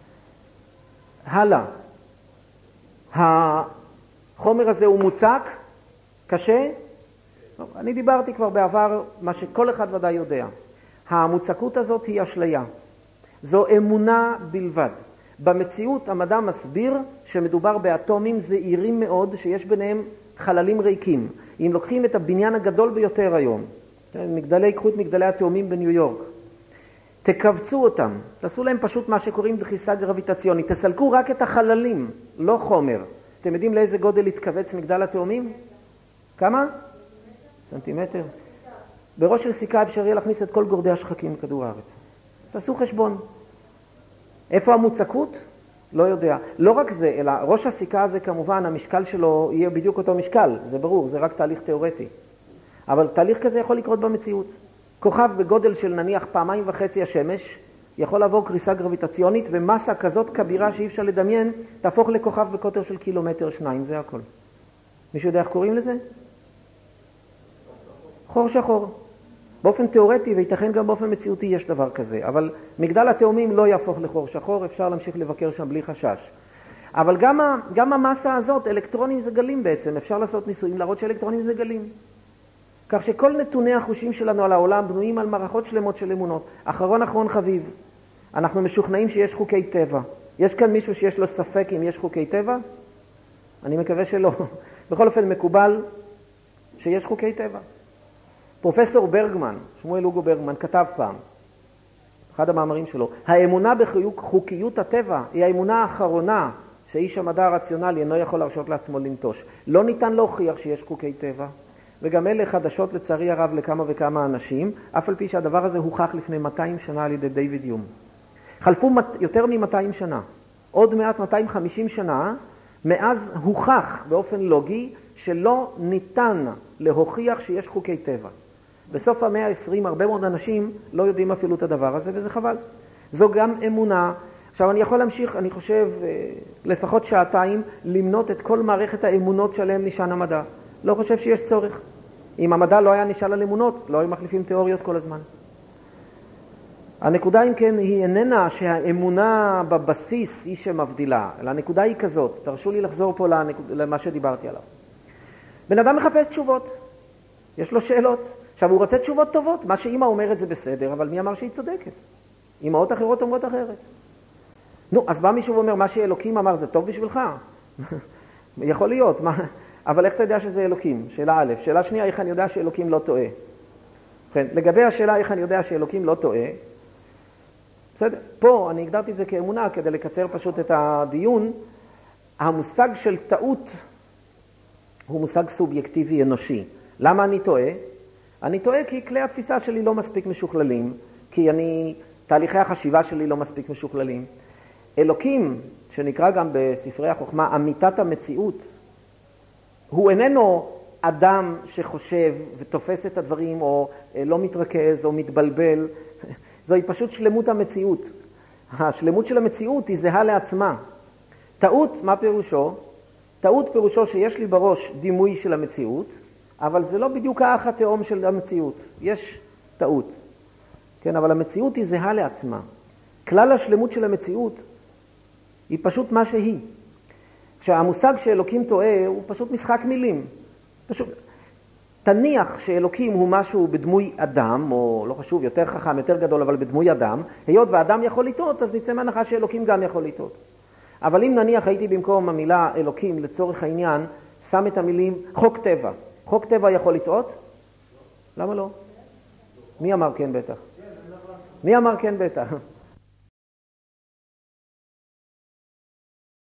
[SPEAKER 1] הלאה. החומר הזה הוא מוצק? קשה? אני דיברתי כבר בעבר מה שכל אחד ודאי יודע. המוצקות הזאת היא אשליה. זו אמונה בלבד. במציאות המדע מסביר שמדובר באטומים זעירים מאוד שיש ביניהם חללים ריקים. אם לוקחים את הבניין הגדול ביותר היום, קחו את מגדלי התאומים בניו יורק, תקבצו אותם, תעשו להם פשוט מה שקוראים דחיסה גרביטציונית, תסלקו רק את החללים, לא חומר. אתם יודעים לאיזה גודל יתכווץ מגדל התאומים? כמה? סנטימטר. בראש של סיכה אפשר יהיה להכניס את כל גורדי השחקים מכדור הארץ. תעשו חשבון. איפה המוצקות? לא יודע. לא רק זה, אלא ראש הסיכה הזה כמובן, המשקל שלו יהיה בדיוק אותו משקל, זה ברור, זה רק תהליך תיאורטי. אבל תהליך כזה יכול לקרות במציאות. כוכב בגודל של נניח 2.5 השמש, יכול לעבור קריסה גרביטציונית, ומסה כזאת כבירה שאי אפשר לדמיין, תהפוך לכוכב בקוטר של 1-2 קילומטר, זה הכל. מישהו יודע איך קוראים לזה? חור שחור. באופן תיאורטי וייתכן גם באופן מציאותי יש דבר כזה, אבל מגדל התאומים לא יהפוך לחור שחור, אפשר להמשיך לבקר שם בלי חשש. אבל גם המסה הזאת, אלקטרונים זה גלים בעצם, אפשר לעשות ניסויים להראות שאלקטרונים זה גלים. כך שכל נתוני החושים שלנו על העולם בנויים על מערכות שלמות של אמונות. אחרון חביב, אנחנו משוכנעים שיש חוקי טבע. יש כאן מישהו שיש לו ספק אם יש חוקי טבע? אני מקווה שלא. בכל אופן מקובל שיש חוקי טבע. פרופסור ברגמן, שמואל הוגו ברגמן, כתב פעם, אחד המאמרים שלו, האמונה בחוקיות הטבע היא האמונה האחרונה שאיש המדע הרציונלי אינו יכול להרשות לעצמו לנטוש. לא ניתן להוכיח שיש חוקי טבע, וגם אלה חדשות לצערי הרב לכמה וכמה אנשים, אף על פי שהדבר הזה הוכח לפני 200 שנה על ידי דיוויד יום. חלפו יותר מ-200 שנה, עוד מעט 250 שנה, מאז הוכח באופן לוגי שלא ניתן להוכיח שיש חוקי טבע. בסוף המאה ה-20 הרבה מאוד אנשים לא יודעים אפילו את הדבר הזה, וזה חבל. זו גם אמונה. עכשיו אני יכול להמשיך, אני חושב, לפחות שעתיים, למנות את כל מערכת האמונות שעליהם נשען המדע. לא חושב שיש צורך. אם המדע לא היה נשען על אמונות, לא היו מחליפים תיאוריות כל הזמן. הנקודה אם כן היא איננה שהאמונה בבסיס היא שמבדילה, אלא הנקודה היא כזאת. תרשו לי לחזור פה למה שדיברתי עליו. בן אדם מחפש תשובות, יש לו שאלות. עכשיו, הוא רוצה תשובות טובות. מה שאמא אומרת זה בסדר, אבל מי אמר שהיא צודקת? אמאות אחרות אומרות אחרת. נו, אז בא מישהו ואומר, מה שאלוקים אמר זה טוב בשבילך? יכול להיות, אבל איך אתה יודע שזה אלוקים? שאלה א'. שאלה שנייה, איך אני יודע שאלוקים לא טועה? כן, לגבי השאלה איך אני יודע שאלוקים לא טועה, בסדר? פה אני הגדרתי את זה כאמונה כדי לקצר פשוט את הדיון. המושג של טעות הוא מושג סובייקטיבי אנושי. למה אני טועה? אני טועה כי כלי התפיסה שלי לא מספיק משוכללים, כי תהליכי החשיבה שלי לא מספיק משוכללים. אלוקים, שנקרא גם בספרי החוכמה אמיתת המציאות, הוא איננו אדם שחושב ותופס את הדברים או לא מתרכז או מתבלבל. זוהי פשוט שלמות המציאות. השלמות של המציאות היא זהה לעצמה. טעות, מה פירושו? טעות פירושו שיש לי בראש דימוי של המציאות, אבל זה לא בדיוק האח התאום של המציאות. יש טעות. כן, אבל המציאות היא זהה לעצמה. כלל השלמות של המציאות היא פשוט מה שהיא. כשהמושג שאלוקים טועה הוא פשוט משחק מילים. פשוט תניח שאלוקים הוא משהו בדמוי אדם, או לא חשוב, יותר חכם, יותר גדול, אבל בדמוי אדם. היות ואדם יכול לטעות, אז נצא מהנחה שאלוקים גם יכול לטעות. אבל אם נניח הייתי במקום המילה אלוקים לצורך העניין, שם את המילים חוק טבע. חוק טבע יכול לטעות? למה לא? מי אמר כן בטח? מי אמר כן בטח?